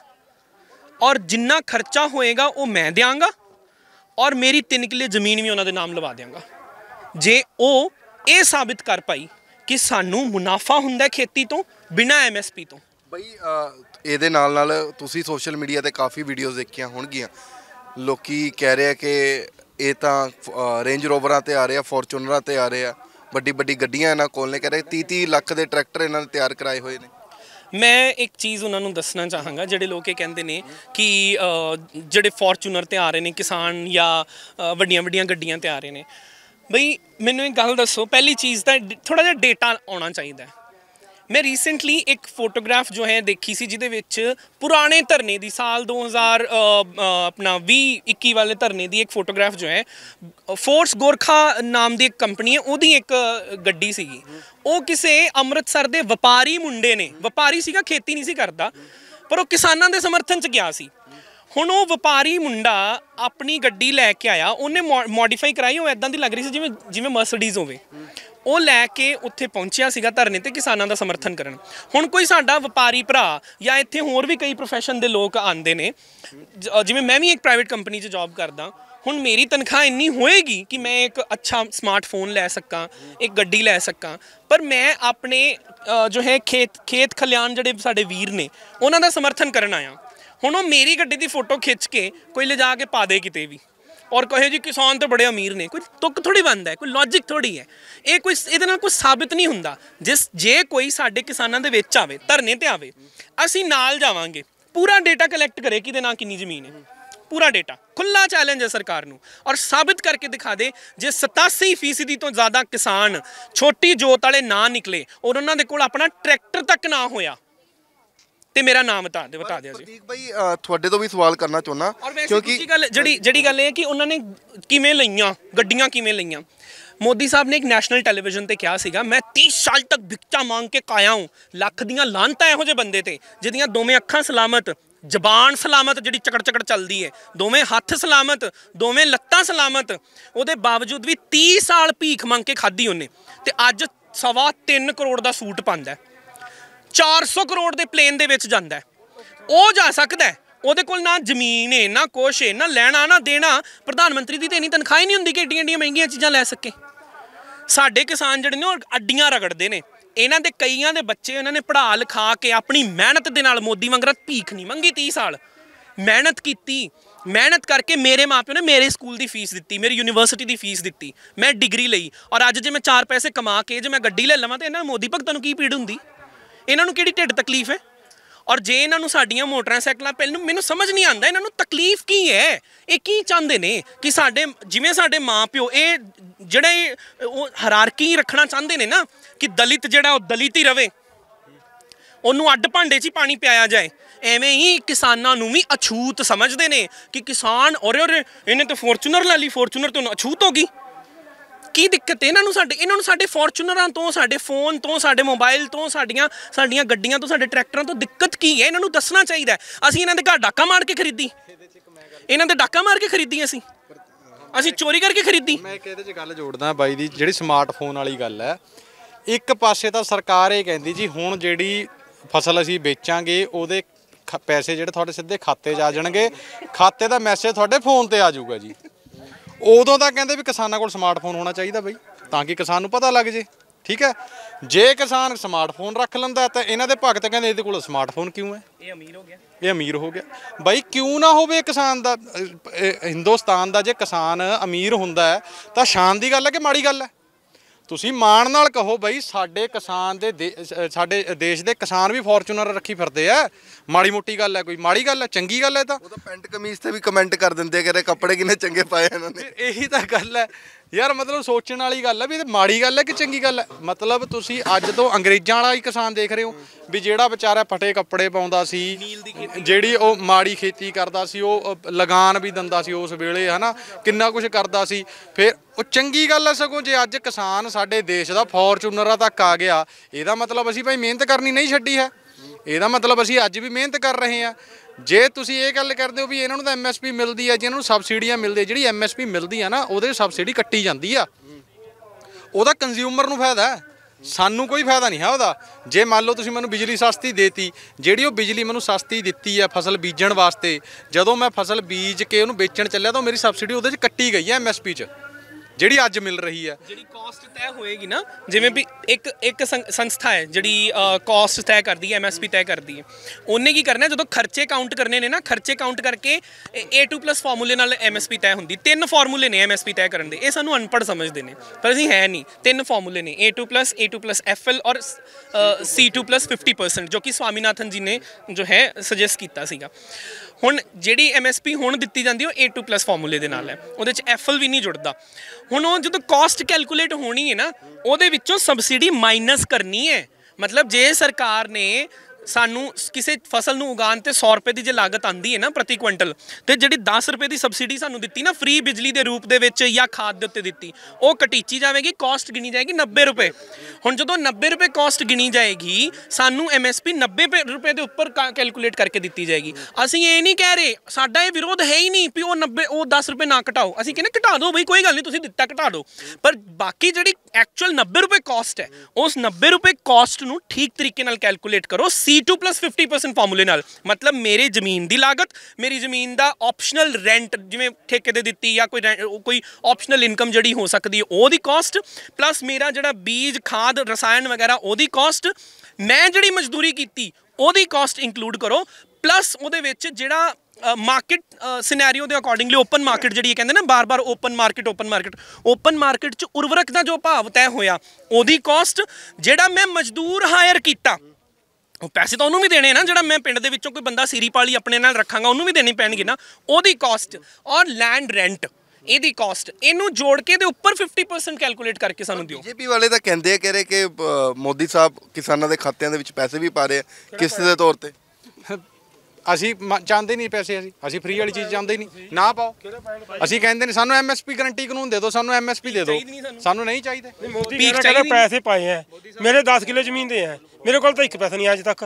ਔਰ ਜਿੰਨਾ ਖਰਚਾ ਹੋਏਗਾ ਉਹ ਮੈਂ ਦਿਆਂਗਾ, ਔਰ ਮੇਰੀ ਤਿੰਨ ਕਿੱਲੇ ਜ਼ਮੀਨ ਵੀ ਉਹਨਾਂ ਦੇ ਨਾਮ ਲਵਾ ਦਿਆਂਗਾ। ਜੇ ਉਹ ਇਹ ਸਾਬਿਤ ਕਰ ਪਾਈ ਕਿ ਸਾਨੂੰ ਮੁਨਾਫਾ ਹੁੰਦਾ ਖੇਤੀ ਤੋਂ ਬਿਨਾਂ ਐਮ ਐਸ ਪੀ ਤੋਂ। ਬਈ ਇਹਦੇ ਨਾਲ ਨਾਲ ਤੁਸੀਂ ਸੋਸ਼ਲ ਮੀਡੀਆ ਤੇ ਕਾਫੀ ਵੀਡੀਓਜ਼ ਦੇਖੀਆਂ ਹੋਣਗੀਆਂ, ਲੋਕੀ ਕਹਿ ਰਹੇ ਆ ਕਿ ਇਹ ਤਾਂ ਰੇਂਜ ਰੋਵਰਾਂ ਤੇ ਆ ਰਹੇ ਆ, ਫੋਰਚੂਨਰਾਂ ਤੇ ਆ ਰਹੇ ਆ, ਵੱਡੀ ਵੱਡੀ ਗੱਡੀਆਂ ਇਹਨਾਂ ਕੋਲ ਨੇ, ਕਹਿ ਰਹੇ ਤੀਹ ਤੀਹ ਲੱਖ ਦੇ ਟਰੈਕਟਰ ਇਹਨਾਂ ਨੇ ਤਿਆਰ ਕਰਾਏ ਹੋਏ ਨੇ। ਮੈਂ ਇੱਕ ਚੀਜ਼ ਉਹਨਾਂ ਨੂੰ ਦੱਸਣਾ ਚਾਹਾਂਗਾ, ਜਿਹੜੇ ਲੋਕ ਇਹ ਕਹਿੰਦੇ ਨੇ ਕਿ ਜਿਹੜੇ ਫੋਰਚੂਨਰ ਤੇ ਆ ਰਹੇ ਨੇ ਕਿਸਾਨ ਜਾਂ ਵੱਡੀਆਂ ਵੱਡੀਆਂ ਗੱਡੀਆਂ ਤੇ ਆ ਰਹੇ ਨੇ, ਬਈ ਮੈਨੂੰ ਇੱਕ ਗੱਲ ਦੱਸੋ, ਪਹਿਲੀ ਚੀਜ਼ ਤਾਂ ਥੋੜ੍ਹਾ ਜਿਹਾ ਡੇਟਾ ਆਉਣਾ ਚਾਹੀਦਾ। ਮੈਂ ਰੀਸੈਂਟਲੀ ਇੱਕ ਫੋਟੋਗ੍ਰਾਫ ਜੋ ਹੈ ਦੇਖੀ ਸੀ, ਜਿਹਦੇ ਵਿੱਚ ਪੁਰਾਣੇ ਧਰਨੇ ਦੀ ਸਾਲ ਦੋ ਹਜ਼ਾਰ ਆਪਣਾ ਵੀਹ ਇੱਕੀ ਵਾਲੇ ਧਰਨੇ ਦੀ ਇੱਕ ਫੋਟੋਗ੍ਰਾਫ ਜੋ ਹੈ, ਫੋਰਸ ਗੋਰਖਾ ਨਾਮ ਦੀ ਇੱਕ ਕੰਪਨੀ ਹੈ, ਉਹਦੀ ਇੱਕ ਗੱਡੀ ਸੀਗੀ। ਉਹ ਕਿਸੇ ਅੰਮ੍ਰਿਤਸਰ ਦੇ ਵਪਾਰੀ ਮੁੰਡੇ ਨੇ, ਵਪਾਰੀ ਸੀਗਾ, ਖੇਤੀ ਨਹੀਂ ਸੀ ਕਰਦਾ, ਪਰ ਉਹ ਕਿਸਾਨਾਂ ਦੇ ਸਮਰਥਨ 'ਚ ਗਿਆ ਸੀ। ਹੁਣ ਉਹ ਵਪਾਰੀ ਮੁੰਡਾ ਆਪਣੀ ਗੱਡੀ ਲੈ ਕੇ ਆਇਆ, ਉਹਨੇ ਮੋਡੀਫਾਈ ਕਰਾਈ, ਉਹ ਇੱਦਾਂ ਦੀ ਲੱਗ ਰਹੀ ਸੀ ਜਿਵੇਂ ਜਿਵੇਂ ਮਰਸੀਡੀਜ਼ ਹੋਵੇ। ਉਹ ਲੈ ਕੇ ਉੱਥੇ ਪਹੁੰਚਿਆ ਸੀਗਾ ਧਰਨੇ ਤੇ ਕਿਸਾਨਾਂ ਦਾ ਸਮਰਥਨ ਕਰਨ। ਹੁਣ ਕੋਈ ਸਾਡਾ ਵਪਾਰੀ ਭਰਾ ਜਾਂ ਇੱਥੇ ਹੋਰ ਵੀ ਕਈ ਪ੍ਰੋਫੈਸ਼ਨ ਦੇ ਲੋਕ ਆਉਂਦੇ ਨੇ, ਜਿਵੇਂ ਮੈਂ ਵੀ ਇੱਕ ਪ੍ਰਾਈਵੇਟ ਕੰਪਨੀ 'ਚ ਜੌਬ ਕਰਦਾ, ਹੁਣ ਮੇਰੀ ਤਨਖਾਹ ਇੰਨੀ ਹੋਏਗੀ ਕਿ ਮੈਂ ਇੱਕ ਅੱਛਾ ਸਮਾਰਟਫੋਨ ਲੈ ਸਕਾਂ, ਇੱਕ ਗੱਡੀ ਲੈ ਸਕਾਂ, ਪਰ ਮੈਂ ਆਪਣੇ ਜੋ ਹੈ ਖੇਤ ਖੇਤ ਖਲਿਆਣ ਜਿਹੜੇ ਸਾਡੇ ਵੀਰ ਨੇ ਉਹਨਾਂ ਦਾ ਸਮਰਥਨ ਕਰਨ ਆਇਆ। ਹੁਣ ਉਹ ਮੇਰੀ ਗੱਡੀ ਦੀ ਫੋਟੋ ਖਿੱਚ ਕੇ ਕੋਈ ਲਿਜਾ ਕੇ ਪਾ ਦੇ ਕਿਤੇ ਵੀ, ਔਰ ਕਹੇ ਜੀ ਕਿਸਾਨ ਤਾਂ ਬੜੇ ਅਮੀਰ ਨੇ। ਕੋਈ ਤੁੱਕ ਥੋੜ੍ਹੀ ਬਣਦਾ ਹੈ, ਕੋਈ ਲੌਜਿਕ ਥੋੜ੍ਹੀ ਹੈ ਇਹ, ਕੋਈ ਇਹਦੇ ਨਾਲ ਕੁਝ ਸਾਬਿਤ ਨਹੀਂ ਹੁੰਦਾ। ਜਿਸ ਜੇ ਕੋਈ ਸਾਡੇ ਕਿਸਾਨਾਂ ਦੇ ਵਿੱਚ ਆਵੇ, ਧਰਨੇ ਤੇ ਆਵੇ, ਅਸੀਂ ਨਾਲ ਜਾਵਾਂਗੇ, ਪੂਰਾ ਡੇਟਾ ਕਲੈਕਟ ਕਰੇ ਕਿਹਦੇ ਨਾਲ ਕਿੰਨੀ ਜ਼ਮੀਨ ਹੈ, ਪੂਰਾ ਡੇਟਾ। ਖੁੱਲਾ ਚੈਲੰਜ ਹੈ ਸਰਕਾਰ ਨੂੰ, ਔਰ ਸਾਬਿਤ ਕਰਕੇ ਦਿਖਾ ਦੇ ਜੇ ਸਤਾਸੀ ਫੀਸਦੀ ਤੋਂ ਜ਼ਿਆਦਾ ਕਿਸਾਨ ਛੋਟੀ ਜੋਤ ਵਾਲੇ ਨਾ ਨਿਕਲੇ ਔਰ ਉਹਨਾਂ ਦੇ ਕੋਲ ਆਪਣਾ ਟਰੈਕਟਰ ਤੱਕ ਨਾ ਹੋਇਆ ਤੇ ਮੇਰਾ ਨਾਮ ਬਤਾ ਦੇ ਬਤਾ ਦਿਆ ਜੀ। ਪ੍ਰਤੀਕ ਭਾਈ ਤੁਹਾਡੇ ਤੋਂ ਵੀ ਸਵਾਲ ਕਰਨਾ ਚਾਹੁੰਦਾ, ਕਿਉਂਕਿ ਗੱਲ ਜਿਹੜੀ ਜਿਹੜੀ ਗੱਲ ਇਹ ਕਿ ਉਹਨਾਂ ਨੇ ਕਿਵੇਂ ਲਈਆਂ ਗੱਡੀਆਂ, ਕਿਵੇਂ ਲਈਆਂ। ਮੋਦੀ ਸਾਹਿਬ ਨੇ ਇੱਕ ਨੈਸ਼ਨਲ ਟੈਲੀਵਿਜ਼ਨ ਤੇ ਕਿਹਾ ਸੀਗਾ, ਮੈਂ तीस ਸਾਲ ਤੱਕ ਭਿਕਚਾ ਮੰਗ ਕੇ ਕਾਇਆ ਹੂੰ। ਲੱਖ ਦੀਆਂ ਲਾਹਨਤਾਂ ਇਹੋ ਜਿਹੇ ਬੰਦੇ ਤੇ ਜਿਹਦੀਆਂ ਦੋਵੇਂ ਅੱਖਾਂ ਸਲਾਮਤ, ਜ਼ਬਾਨ ਸਲਾਮਤ, ਜਿਹੜੀ ਚਕੜ ਚਕੜ ਚੱਲਦੀ ਹੈ, ਦੋਵੇਂ ਹੱਥ ਸਲਾਮਤ, ਦੋਵੇਂ ਲੱਤਾਂ ਸਲਾਮਤ, ਉਹਦੇ ਬਾਵਜੂਦ ਵੀ तीस ਸਾਲ ਭੀਖ ਮੰਗ ਕੇ ਖਾਧੀ ਉਹਨੇ, ਤੇ ਅੱਜ ਸਵਾ ਤਿੰਨ ਕਰੋੜ ਦਾ ਸੂਟ ਪਾਉਂਦਾ, ਚਾਰ ਸੌ ਕਰੋੜ ਦੇ ਪਲੇਨ ਦੇ ਵਿੱਚ ਜਾਂਦਾ। ਉਹ ਜਾ ਸਕਦਾ, ਉਹਦੇ ਕੋਲ ਨਾ ਜ਼ਮੀਨ ਹੈ, ਨਾ ਕੁਛ ਹੈ, ਨਾ ਲੈਣਾ ਨਾ ਦੇਣਾ। ਪ੍ਰਧਾਨ ਮੰਤਰੀ ਦੀ ਤਾਂ ਇੰਨੀ ਤਨਖਾਹ ਹੀ ਨਹੀਂ ਹੁੰਦੀ ਕਿ ਏਡੀਆਂ ਏਡੀਆਂ ਮਹਿੰਗੀਆਂ ਚੀਜ਼ਾਂ ਲੈ ਸਕੇ। ਸਾਡੇ ਕਿਸਾਨ ਜਿਹੜੇ ਨੇ ਉਹ ਅੱਡੀਆਂ ਰਗੜਦੇ ਨੇ। ਇਹਨਾਂ ਦੇ ਕਈਆਂ ਦੇ ਬੱਚੇ ਇਹਨਾਂ ਨੇ ਪੜ੍ਹਾ ਲਿਖਾ ਕੇ ਆਪਣੀ ਮਿਹਨਤ ਦੇ ਨਾਲ, ਮੋਦੀ ਵਾਂਗਰਾ ਭੀਖ ਨਹੀਂ ਮੰਗੀ, तीस ਸਾਲ ਮਿਹਨਤ ਕੀਤੀ। ਮਿਹਨਤ ਕਰਕੇ ਮੇਰੇ ਮਾਪਿਓ ਨੇ ਮੇਰੇ ਸਕੂਲ ਦੀ ਫੀਸ ਦਿੱਤੀ, ਮੇਰੀ ਯੂਨੀਵਰਸਿਟੀ ਦੀ ਫੀਸ ਦਿੱਤੀ, ਮੈਂ ਡਿਗਰੀ ਲਈ, ਔਰ ਅੱਜ ਜੇ ਮੈਂ ਚਾਰ ਪੈਸੇ ਕਮਾ ਕੇ ਜੇ ਮੈਂ ਗੱਡੀ ਲੈ ਲਵਾਂ ਤਾਂ ਇਹਨਾਂ ਮੋਦੀ ਭਗਤਾਂ ਨੂੰ ਕੀ ਪੀੜ ਹੁੰਦੀ, ਇਹਨਾਂ ਨੂੰ ਕਿਹੜੀ ਢਿੱਡ ਤਕਲੀਫ ਹੈ। ਔਰ ਜੇ ਇਹਨਾਂ ਨੂੰ ਸਾਡੀਆਂ ਮੋਟਰਾਂ ਸਾਈਕਲਾਂ, ਪਹਿਲਾਂ ਮੈਨੂੰ ਸਮਝ ਨਹੀਂ ਆਉਂਦਾ ਇਹਨਾਂ ਨੂੰ ਤਕਲੀਫ ਕੀ ਹੈ, ਇਹ ਕੀ ਚਾਹੁੰਦੇ ਨੇ ਕਿ ਸਾਡੇ ਜਿਵੇਂ ਸਾਡੇ ਮਾਂ ਪਿਓ ਇਹ ਜਿਹੜੇ ਉਹ ਹਾਇਰਾਰਕੀ ਰੱਖਣਾ ਚਾਹੁੰਦੇ ਨੇ ਨਾ ਕਿ ਦਲਿਤ ਜਿਹੜਾ ਉਹ ਦਲਿਤ ਹੀ ਰਵੇ, ਉਹਨੂੰ ਅੱਡ ਭਾਂਡੇ 'ਚ ਹੀ ਪਾਣੀ ਪਿਆਇਆ ਜਾਏ, ਐਵੇਂ ਹੀ ਕਿਸਾਨਾਂ ਨੂੰ ਵੀ ਅਛੂਤ ਸਮਝਦੇ ਨੇ ਕਿ ਕਿਸਾਨ ਔਰੇ ਔਰੇ ਇਹਨੇ ਤਾਂ ਫੋਰਚੂਨਰ ਲੈ ਲਈ, ਫੋਰਚੂਨਰ ਤੋਂ ਅਛੂਤ ਹੋ ਗਈ। ਕੀ ਦਿੱਕਤ ਹੈ ਇਹਨਾਂ ਨੂੰ? ਸਾਡੇ ਇਹਨਾਂ ਨੂੰ ਸਾਡੇ ਫੋਰਚੂਨਰਾਂ ਤੋਂ, ਸਾਡੇ ਫੋਨ ਤੋਂ, ਸਾਡੇ ਮੋਬਾਈਲ ਤੋਂ, ਸਾਡੀਆਂ ਸਾਡੀਆਂ ਗੱਡੀਆਂ ਤੋਂ, ਸਾਡੇ ਟਰੈਕਟਰਾਂ ਤੋਂ ਦਿੱਕਤ ਕੀ ਹੈ? ਇਹਨਾਂ ਨੂੰ ਦੱਸਣਾ ਚਾਹੀਦਾ। ਅਸੀਂ ਇਹਨਾਂ ਦੇ ਘਰ ਡਾਕਾ ਮਾਰ ਕੇ ਖਰੀਦੀ, ਇਹਨਾਂ ਦੇ ਡਾਕਾ ਮਾਰ ਕੇ ਖਰੀਦੀ, ਅਸੀਂ ਅਸੀਂ ਚੋਰੀ ਕਰਕੇ ਖਰੀਦੀ। ਮੈਂ ਇੱਕ ਇਹਦੇ 'ਚ ਗੱਲ ਜੋੜਦਾ ਬਾਈ ਦੀ, ਜਿਹੜੀ ਸਮਾਰਟਫੋਨ ਵਾਲੀ ਗੱਲ ਹੈ। ਇੱਕ ਪਾਸੇ ਤਾਂ ਸਰਕਾਰ ਇਹ ਕਹਿੰਦੀ ਜੀ ਹੁਣ ਜਿਹੜੀ ਫਸਲ ਅਸੀਂ ਵੇਚਾਂਗੇ ਉਹਦੇ ਪੈਸੇ ਜਿਹੜੇ ਤੁਹਾਡੇ ਸਿੱਧੇ ਖਾਤੇ 'ਚ ਆ ਜਾਣਗੇ, ਖਾਤੇ ਦਾ ਮੈਸੇਜ ਤੁਹਾਡੇ ਫੋਨ ਤੇ ਆ ਜਾਊਗਾ ਜੀ। ਉਦੋਂ ਤਾਂ ਕਹਿੰਦੇ ਵੀ ਕਿਸਾਨਾਂ ਕੋਲ ਸਮਾਰਟਫੋਨ ਹੋਣਾ ਚਾਹੀਦਾ ਬਈ, ਤਾਂ ਕਿ ਕਿਸਾਨ ਨੂੰ ਪਤਾ ਲੱਗ ਜੇ। ਠੀਕ ਹੈ, ਜੇ ਕਿਸਾਨ ਸਮਾਰਟਫੋਨ ਰੱਖ ਲੈਂਦਾ ਤਾਂ ਇਹਨਾਂ ਦੇ ਭਗਤ ਕਹਿੰਦੇ ਇਹਦੇ ਕੋਲ ਸਮਾਰਟਫੋਨ ਕਿਉਂ ਹੈ, ਇਹ ਅਮੀਰ ਹੋ ਗਿਆ, ਇਹ ਅਮੀਰ ਹੋ ਗਿਆ। ਬਾਈ ਕਿਉਂ ਨਾ ਹੋਵੇ ਕਿਸਾਨ ਦਾ, ਹਿੰਦੁਸਤਾਨ ਦਾ ਜੇ ਕਿਸਾਨ ਅਮੀਰ ਹੁੰਦਾ ਹੈ ਤਾਂ ਸ਼ਾਨ ਦੀ ਗੱਲ ਹੈ ਕਿ ਮਾੜੀ ਗੱਲ ਹੈ? ਤੁਸੀਂ ਮਾਣ ਨਾਲ ਕਹੋ ਬਈ ਸਾਡੇ ਕਿਸਾਨ ਦੇ ਦੇ- ਸ- ਸਾਡੇ ਦੇਸ਼ ਦੇ ਕਿਸਾਨ ਵੀ ਫੋਰਚੂਨਰ ਰੱਖੀ ਫਿਰਦੇ ਆ। ਮਾੜੀ ਮੋਟੀ ਗੱਲ ਹੈ, ਕੋਈ ਮਾੜੀ ਗੱਲ ਹੈ? ਚੰਗੀ ਗੱਲ ਹੈ ਤਾਂ। ਉਹ ਤਾਂ ਪੈਂਟ ਕਮੀਜ਼ ਤੇ ਵੀ ਕਮੈਂਟ ਕਰ ਦਿੰਦੇ ਕਿ ਕੱਪੜੇ ਕਿੰਨੇ ਚੰਗੇ ਪਾਏ ਇਹਨਾਂ ਨੇ। ਫਿਰ ਇਹੀ ਤਾਂ ਗੱਲ ਹੈ ਯਾਰ, ਮਤਲਬ ਸੋਚਣ ਵਾਲੀ ਗੱਲ ਹੈ ਵੀ ਇਹ ਮਾੜੀ ਗੱਲ ਹੈ ਕਿ ਚੰਗੀ ਗੱਲ ਹੈ। ਮਤਲਬ ਤੁਸੀਂ ਅੱਜ ਤੋਂ ਅੰਗਰੇਜ਼ਾਂ ਵਾਲਾ ਹੀ ਕਿਸਾਨ ਦੇਖ ਰਹੇ ਹੋ ਵੀ ਜਿਹੜਾ ਵਿਚਾਰਾ ਫਟੇ ਕੱਪੜੇ ਪਾਉਂਦਾ ਸੀ, ਜਿਹੜੀ ਉਹ ਮਾੜੀ ਖੇਤੀ ਕਰਦਾ ਸੀ, ਉਹ ਲਗਾਨ ਵੀ ਦਿੰਦਾ ਸੀ ਉਸ ਵੇਲੇ, ਹਨਾ ਕਿੰਨਾ ਕੁਝ ਕਰਦਾ ਸੀ। ਫਿਰ ਉਹ ਚੰਗੀ ਗੱਲ ਹੈ ਸਗੋਂ ਜੇ ਅੱਜ ਕਿਸਾਨ ਸਾਡੇ ਦੇਸ਼ ਦਾ ਫੋਰਚੂਨਰਾਂ ਤੱਕ ਆ ਗਿਆ, ਇਹਦਾ ਮਤਲਬ ਅਸੀਂ ਭਾਈ ਮਿਹਨਤ ਕਰਨੀ ਨਹੀਂ ਛੱਡੀ ਹੈ। ਇਹਦਾ ਮਤਲਬ ਅਸੀਂ ਅੱਜ ਵੀ ਮਿਹਨਤ ਕਰ ਰਹੇ ਹਾਂ। ਜੇ ਤੁਸੀਂ ਇਹ ਗੱਲ ਕਰਦੇ ਹੋ ਵੀ ਇਹਨਾਂ ਨੂੰ ਤਾਂ ਐਮ ਐਸ ਪੀ ਮਿਲਦੀ ਹੈ, ਜਿਹਨਾਂ ਨੂੰ ਸਬਸਿਡੀਆਂ ਮਿਲਦੀਆਂ, ਜਿਹੜੀ ਐਮ ਐਸ ਪੀ ਮਿਲਦੀ ਆ ਨਾ ਉਹਦੇ ਸਬਸਿਡੀ ਕੱਟੀ ਜਾਂਦੀ ਆ, ਉਹਦਾ ਕੰਜ਼ਿਊਮਰ ਨੂੰ ਫਾਇਦਾ ਹੈ, ਸਾਨੂੰ ਕੋਈ ਫਾਇਦਾ ਨਹੀਂ ਹੈ ਉਹਦਾ। ਜੇ ਮੰਨ ਲਓ ਤੁਸੀਂ ਮੈਨੂੰ ਬਿਜਲੀ ਸਸਤੀ ਦੇਤੀ, ਜਿਹੜੀ ਉਹ ਬਿਜਲੀ ਮੈਨੂੰ ਸਸਤੀ ਦਿੱਤੀ ਹੈ ਫਸਲ ਬੀਜਣ ਵਾਸਤੇ, ਜਦੋਂ ਮੈਂ ਫਸਲ ਬੀਜ ਕੇ ਉਹਨੂੰ ਵੇਚਣ ਚੱਲਿਆ ਤਾਂ ਮੇਰੀ ਸਬਸਿਡੀ ਉਹਦੇ 'ਚ ਕੱਟੀ ਗਈ ਹੈ ਐਮ ਐਸ ਪੀ 'ਚ, ਜਿਹੜੀ ਅੱਜ ਮਿਲ ਰਹੀ ਹੈ। ਜਿਹੜੀ ਕਾਸਟ ਤੈਅ ਹੋਏਗੀ ਨਾ, ਜਿਵੇਂ ਵੀ ਇੱਕ ਇੱਕ ਸੰ- ਸੰਸਥਾ ਹੈ ਜਿਹੜੀ ਕਾਸਟ ਤੈਅ ਕਰਦੀ ਹੈ, ਐਮਐਸਪੀ ਤੈਅ ਕਰਦੀ ਹੈ, ਉਹਨੇ ਕੀ ਕਰਨਾ ਜਦੋਂ ਖਰਚੇ ਕਾਊਂਟ ਕਰਨੇ ਨੇ ਨਾ, ਖਰਚੇ ਕਾਊਂਟ ਕਰਕੇ ਏ ਟੂ ਪਲੱਸ ਫਾਰਮੂਲੇ ਨਾਲ ਐਮਐਸਪੀ ਤੈਅ ਹੁੰਦੀ। ਤਿੰਨ ਫਾਰਮੂਲੇ ਨੇ ਐਮਐਸਪੀ ਤੈਅ ਕਰਨ ਦੇ, ਇਹ ਸਾਨੂੰ ਅਨਪੜ੍ਹ ਸਮਝਦੇ ਨੇ ਪਰ ਅਸੀਂ ਹੈ ਨਹੀਂ। ਤਿੰਨ ਫਾਰਮੂਲੇ ਨੇ, A two plus, A two plus F L ਔਰ C two plus fifty percent, ਜੋ ਕਿ ਸਵਾਮੀਨਾਥਨ ਜੀ ਨੇ ਜੋ ਹੈ ਸੁਜੈਸਟ ਕੀਤਾ ਸੀਗਾ। ਹੁਣ ਜਿਹੜੀ ਐਮਐਸਪੀ ਹੁਣ ਦਿੱਤੀ ਜਾਂਦੀ ਉਹ ਏ ਟੂ ਪਲੱਸ ਫਾਰਮੂਲੇ ਦੇ ਨਾਲ ਹੈ, ਉਹਦੇ 'ਚ ਐਫ ਐਲ ਵੀ ਨਹੀਂ ਜੁੜਦਾ। ਹੁਣ ਉਹ ਜਦੋਂ ਕਾਸਟ ਕੈਲਕੂਲੇਟ ਹੋਣੀ ਹੈ ਨਾ, ਉਹਦੇ ਵਿੱਚੋਂ ਸਬਸਿਡੀ ਮਾਈਨਸ ਕਰਨੀ ਹੈ। ਮਤਲਬ ਜੇ ਸਰਕਾਰ ਨੇ ਸਾਨੂੰ ਕਿਸੇ ਫਸਲ ਨੂੰ ਉਗਾਉਣ ਤੇ ਸੌ ਰੁਪਏ ਦੀ ਜੇ ਲਾਗਤ ਆਉਂਦੀ ਹੈ ਨਾ ਪ੍ਰਤੀ ਕੁਇੰਟਲ, ਤੇ ਜਿਹੜੀ ਦਸ ਰੁਪਏ ਦੀ ਸਬਸਿਡੀ ਸਾਨੂੰ ਦਿੱਤੀ ਨਾ ਫ੍ਰੀ ਬਿਜਲੀ ਦੇ ਰੂਪ ਦੇ ਵਿੱਚ ਜਾਂ ਖਾਦ ਦੇ ਉੱਤੇ ਦਿੱਤੀ, ਉਹ ਕਟੀਚੀ ਜਾਵੇਗੀ, ਕਾਸਟ ਗਿਣੀ ਜਾਏਗੀ ਨੱਬੇ ਰੁਪਏ। ਹੁਣ ਜਦੋਂ ਨੱਬੇ ਰੁਪਏ ਕਾਸਟ ਗਿਣੀ ਜਾਏਗੀ, ਸਾਨੂੰ ਐਮਐਸਪੀ ਨੱਬੇ ਰੁਪਏ ਦੇ ਉੱਪਰ ਕੈਲਕੂਲੇਟ ਕਰਕੇ ਦਿੱਤੀ ਜਾਏਗੀ। ਅਸੀਂ ਇਹ ਨਹੀਂ ਕਹਿ ਰਹੇ, ਸਾਡਾ ਇਹ ਵਿਰੋਧ ਹੈ ਹੀ ਨਹੀਂ ਵੀ ਉਹ ਨੱਬੇ ਉਹ ਦਸ ਰੁਪਏ ਨਾ ਘਟਾਓ। ਅਸੀਂ ਕਹਿੰਦੇ ਘਟਾ ਦਿਓ ਬਈ, ਕੋਈ ਗੱਲ ਨਹੀਂ, ਤੁਸੀਂ ਦਿੱਤਾ ਘਟਾ ਦਿਓ, ਪਰ ਬਾਕੀ ਜਿਹੜੀ ਐਕਚੁਅਲ ਨੱਬੇ ਰੁਪਏ ਕਾਸਟ ਹੈ, ਉਸ ਨੱਬੇ ਰੁਪਏ ਕਾਸਟ ਨੂੰ ਠੀਕ ਤਰੀਕੇ ਨਾਲ ਕੈਲਕੂਲੇਟ ਕਰੋ C two plus fifty percent ਫਾਰਮੂਲੇ ਨਾਲ। ਮਤਲਬ ਮੇਰੀ ਜ਼ਮੀਨ ਦੀ ਲਾਗਤ, ਮੇਰੀ ਜ਼ਮੀਨ ਦਾ ਆਪਸ਼ਨਲ ਰੈਂਟ ਜਿਵੇਂ ਠੇਕੇ ਤੇ ਦਿੱਤੀ ਜਾਂ ਕੋਈ ਕੋਈ ਆਪਸ਼ਨਲ ਇਨਕਮ ਜਿਹੜੀ ਹੋ ਸਕਦੀ ਹੈ ਉਹਦੀ ਕਾਸਟ, ਪਲੱਸ ਮੇਰਾ ਜਿਹੜਾ ਬੀਜ ਖਾਦ ਰਸਾਇਣ ਵਗੈਰਾ ਉਹਦੀ ਕਾਸਟ, ਮੈਂ ਜਿਹੜੀ ਮਜ਼ਦੂਰੀ ਕੀਤੀ ਉਹਦੀ ਕਾਸਟ ਇੰਕਲੂਡ ਕਰੋ, ਪਲੱਸ ਉਹਦੇ ਵਿੱਚ ਜਿਹੜਾ ਮਾਰਕੀਟ ਸਿਨੈਰੀਓ ਦੇ ਅਕੋਰਡਿੰਗਲੀ ਓਪਨ ਮਾਰਕੀਟ ਜਿਹੜੀ ਕਹਿੰਦੇ ਨਾ ਬਾਰ-ਬਾਰ open market open market open market 'ਚ ਉਰਵਰਕ ਦਾ ਜੋ ਭਾਵ ਤੈਅ ਹੋਇਆ ਉਹਦੀ ਕਾਸਟ, ਜਿਹੜਾ ਮੈਂ ਮਜ਼ਦੂਰ ਹਾਇਰ ਕੀਤਾ ਉਹ ਪੈਸੇ ਤਾਂ ਉਹਨੂੰ ਵੀ ਦੇਣੇ ਨਾ, ਜਿਹੜਾ ਮੈਂ ਪਿੰਡ ਦੇ ਵਿੱਚੋਂ ਕੋਈ ਬੰਦਾ ਸੀਰੀ ਪਾਲੀ ਆਪਣੇ ਨਾਲ ਰੱਖਾਂਗਾ ਉਹਨੂੰ ਵੀ ਦੇਣੀ ਪੈਣਗੇ ਨਾ, ਉਹਦੀ ਕਾਸਟ, ਔਰ ਲੈਂਡ ਰੈਂਟ ਇਹਦੀ ਕਾਸਟ, ਇਹਨੂੰ ਜੋੜ ਕੇ ਦੇ ਉੱਪਰ ਫਿਫਟੀ ਪਰਸੈਂਟ ਕੈਲਕੂਲੇਟ ਕਰਕੇ ਸਾਨੂੰ ਦਿਓ। ਬੀਜੇਪੀ ਵਾਲੇ ਤਾਂ ਕਹਿੰਦੇ ਆ, ਕਹਿ ਰਹੇ ਕਿ ਅ, ਮੋਦੀ ਸਾਹਿਬ ਕਿਸਾਨਾਂ ਦੇ ਖਾਤਿਆਂ ਦੇ ਵਿੱਚ ਪੈਸੇ ਵੀ ਪਾ ਰਹੇ ਆ ਕਿਸ਼ਤ ਦੇ ਤੌਰ ਤੇ। ਅਸੀਂ ਮ- ਚਾਹੁੰਦੇ ਨਹੀਂ ਪੈਸੇ, ਅਸੀਂ ਅਸੀਂ ਫ੍ਰੀ ਵਾਲੀ ਚੀਜ਼ ਚਾਹੁੰਦੇ ਹੀ ਨਹੀਂ, ਨਾ ਪਾਓ। ਅਸੀਂ ਕਹਿੰਦੇ ਨੇ ਸਾਨੂੰ ਐਮਐਸਪੀ ਗਰੰਟੀ ਕਾਨੂੰਨ ਦੇ ਦਿਓ, ਸਾਨੂੰ ਐਮਐਸਪੀ ਦੇ ਦਿਓ, ਸਾਨੂੰ ਨਹੀਂ ਚਾਹੀਦੇ। ਮੋਦੀ ਕਹਿੰਦਾ ਪੈਸੇ ਪਾਏ ਆ, ਮੇਰੇ ਦਸ ਕਿੱਲੇ ਜ਼ਮੀਨ ਦੇ ਆ, ਮੇਰੇ ਕੋਲ ਤਾਂ ਇੱਕ ਪੈਸਾ ਨਹੀਂ ਅੱਜ ਤੱਕ।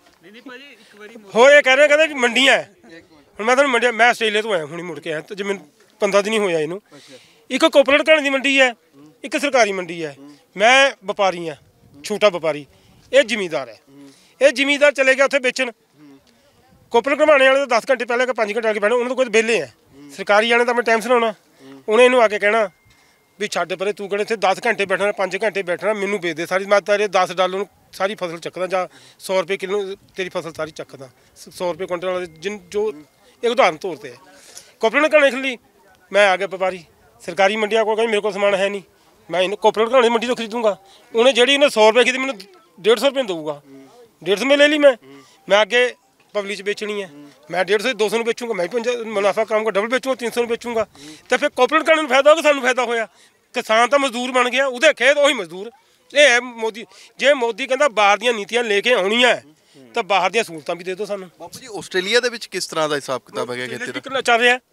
ਹੋ ਇਹ ਕਹਿ ਰਹੇ ਕਹਿੰਦੇ ਕਿ ਮੰਡੀਆਂ ਹੁਣ ਮੈਂ ਤੁਹਾਨੂੰ ਮੰਡੀ, ਮੈਂ ਆਸਟ੍ਰੇਲੀਆ ਤੋਂ ਆਇਆ ਹੁਣੀ ਮੁੜ ਕੇ ਆਇਆ ਤੇ ਜਿਵੇਂ ਪੰਦਰਾਂ ਦਿਨ ਹੀ ਹੋਇਆ ਇਹਨੂੰ। ਇੱਕ ਕੋਪਰੇਟ ਘਾਣੇ ਦੀ ਮੰਡੀ ਹੈ, ਇੱਕ ਸਰਕਾਰੀ ਮੰਡੀ ਹੈ। ਮੈਂ ਵਪਾਰੀ ਹਾਂ, ਛੋਟਾ ਵਪਾਰੀ, ਇਹ ਜ਼ਿਮੀਂਦਾਰ ਹੈ। ਇਹ ਜ਼ਿਮੀਂਦਾਰ ਚਲੇ ਗਿਆ ਉੱਥੇ ਵੇਚਣ, ਕੋਪਰੇਟ ਘਮਾਣੇ ਵਾਲੇ ਤਾਂ ਦਸ ਘੰਟੇ ਪਹਿਲਾਂ ਕਿ ਪੰਜ ਘੰਟੇ ਆ ਕੇ ਬੈਠਣਾ, ਉਹਨਾਂ ਤੋਂ ਕੋਈ ਵਿਹਲੇ ਹੈ। ਸਰਕਾਰੀ ਵਾਲੇ ਤਾਂ ਮੈਂ ਟਾਈਮ ਸਿਲਾਉਣਾ, ਉਹਨੇ ਇਹਨੂੰ ਆ ਕੇ ਕਹਿਣਾ ਵੀ ਛੱਡ ਪਰੇ, ਤੂੰ ਕਿਹੜੇ ਇੱਥੇ ਦਸ ਘੰਟੇ ਬੈਠਣਾ, ਪੰਜ ਘੰਟੇ ਬੈਠਣਾ, ਮੈਨੂੰ ਵੇਚ ਦੇ ਸਾਰੀ, ਮੈਂ ਤੇਰੇ ਦਸ ਡਾਲਰ ਨੂੰ ਸਾਰੀ ਫਸਲ ਚੱਕਦਾ ਜਾਂ ਸੌ ਰੁਪਏ ਕਿਲੋ ਤੇਰੀ ਫਸਲ ਸਾਰੀ ਚੱਕਦਾ, ਸੌ ਰੁਪਏ ਕੁਇੰਟਲ ਵਾਲੇ ਜਿਨ ਜੋ ਇੱਕ ਉਦਾਹਰਨ ਤੌਰ ਤੇ ਹੈ। ਕੋਪਰੇਟ ਘਾਣੇ ਖਲੀ ਮੈਂ ਆ ਗਿਆ ਵਪਾਰੀ, ਸਰਕਾਰੀ ਮੰਡੀਆਂ ਕੋਲ ਕਹਿੰਦੀ ਮੇਰੇ ਕੋਲ ਸਮਾਨ ਹੈ ਨਹੀਂ, ਮੈਂ ਇਹਨੂੰ ਕੋਪਰੇਟ ਘਾਣੇ ਮੰਡੀ ਤੋਂ ਖਰੀਦੂੰਗਾ। ਉਹਨੇ ਜਿਹੜੀ ਉਹਨੇ ਸੌ ਰੁਪਏ ਖਰੀਦੀ ਮੈਨੂੰ ਡੇਢ ਸੌ ਰੁਪਏ ਦੇਊਗਾ, ਡੇਢ ਸੌ ਮੈਂ ਲੈ ਲਈ। ਮੈਂ ਮੈਂ ਅੱਗੇ ਪਬਲਿਕ 'ਚ ਵੇਚਣੀ ਹੈ, ਮੈਂ ਡੇਢ ਸੌ ਦੋ ਸੌ ਨੂੰ ਵੇਚੂੰਗਾ, ਮੈਂ ਪੰਜਾ ਮੁਨਾਫਾ ਕਰਾਂਗਾ, ਡਬਲ ਵੇਚੂੰਗਾ, ਤਿੰਨ ਸੌ ਨੂੰ ਵੇਚੂੰਗਾ। ਤਾਂ ਫਿਰ ਕੋਪਰੇਟ ਘਾਣੇ ਨੂੰ ਫਾਇਦਾ ਹੋਗਾ, ਸਾਨੂੰ ਫਾਇਦਾ ਹੋਇਆ। ਕਿਸਾਨ ਤਾਂ ਮਜ਼ਦੂਰ ਬਣ ਗਿਆ, ਉਹਦੇ ਖੇਤ ਉਹੀ ਮਜ਼ਦੂਰ। ਇਹ ਹੈ ਮੋਦੀ, ਜੇ ਮੋਦੀ ਕਹਿੰਦਾ ਬਾਹਰ ਦੀਆਂ ਨੀਤੀਆਂ ਲੈ ਕੇ ਆਉਣੀਆਂ ਤਾਂ ਬਾਹਰ ਦੀਆਂ ਸਹੂਲਤਾਂ ਵੀ ਦੇ ਦਿਓ ਸਾਨੂੰ। ਬਾਪੂ ਜੀ ਆਸਟ੍ਰੇਲੀਆ ਦੇ ਵਿੱਚ ਕਿਸ ਤਰ੍ਹਾਂ ਦਾ ਹਿਸਾਬ ਕਿਤਾਬ ਹੈਗਾ ਖੇਤੀ ਦਾ? ਚੱਲ ਰਿਹਾ,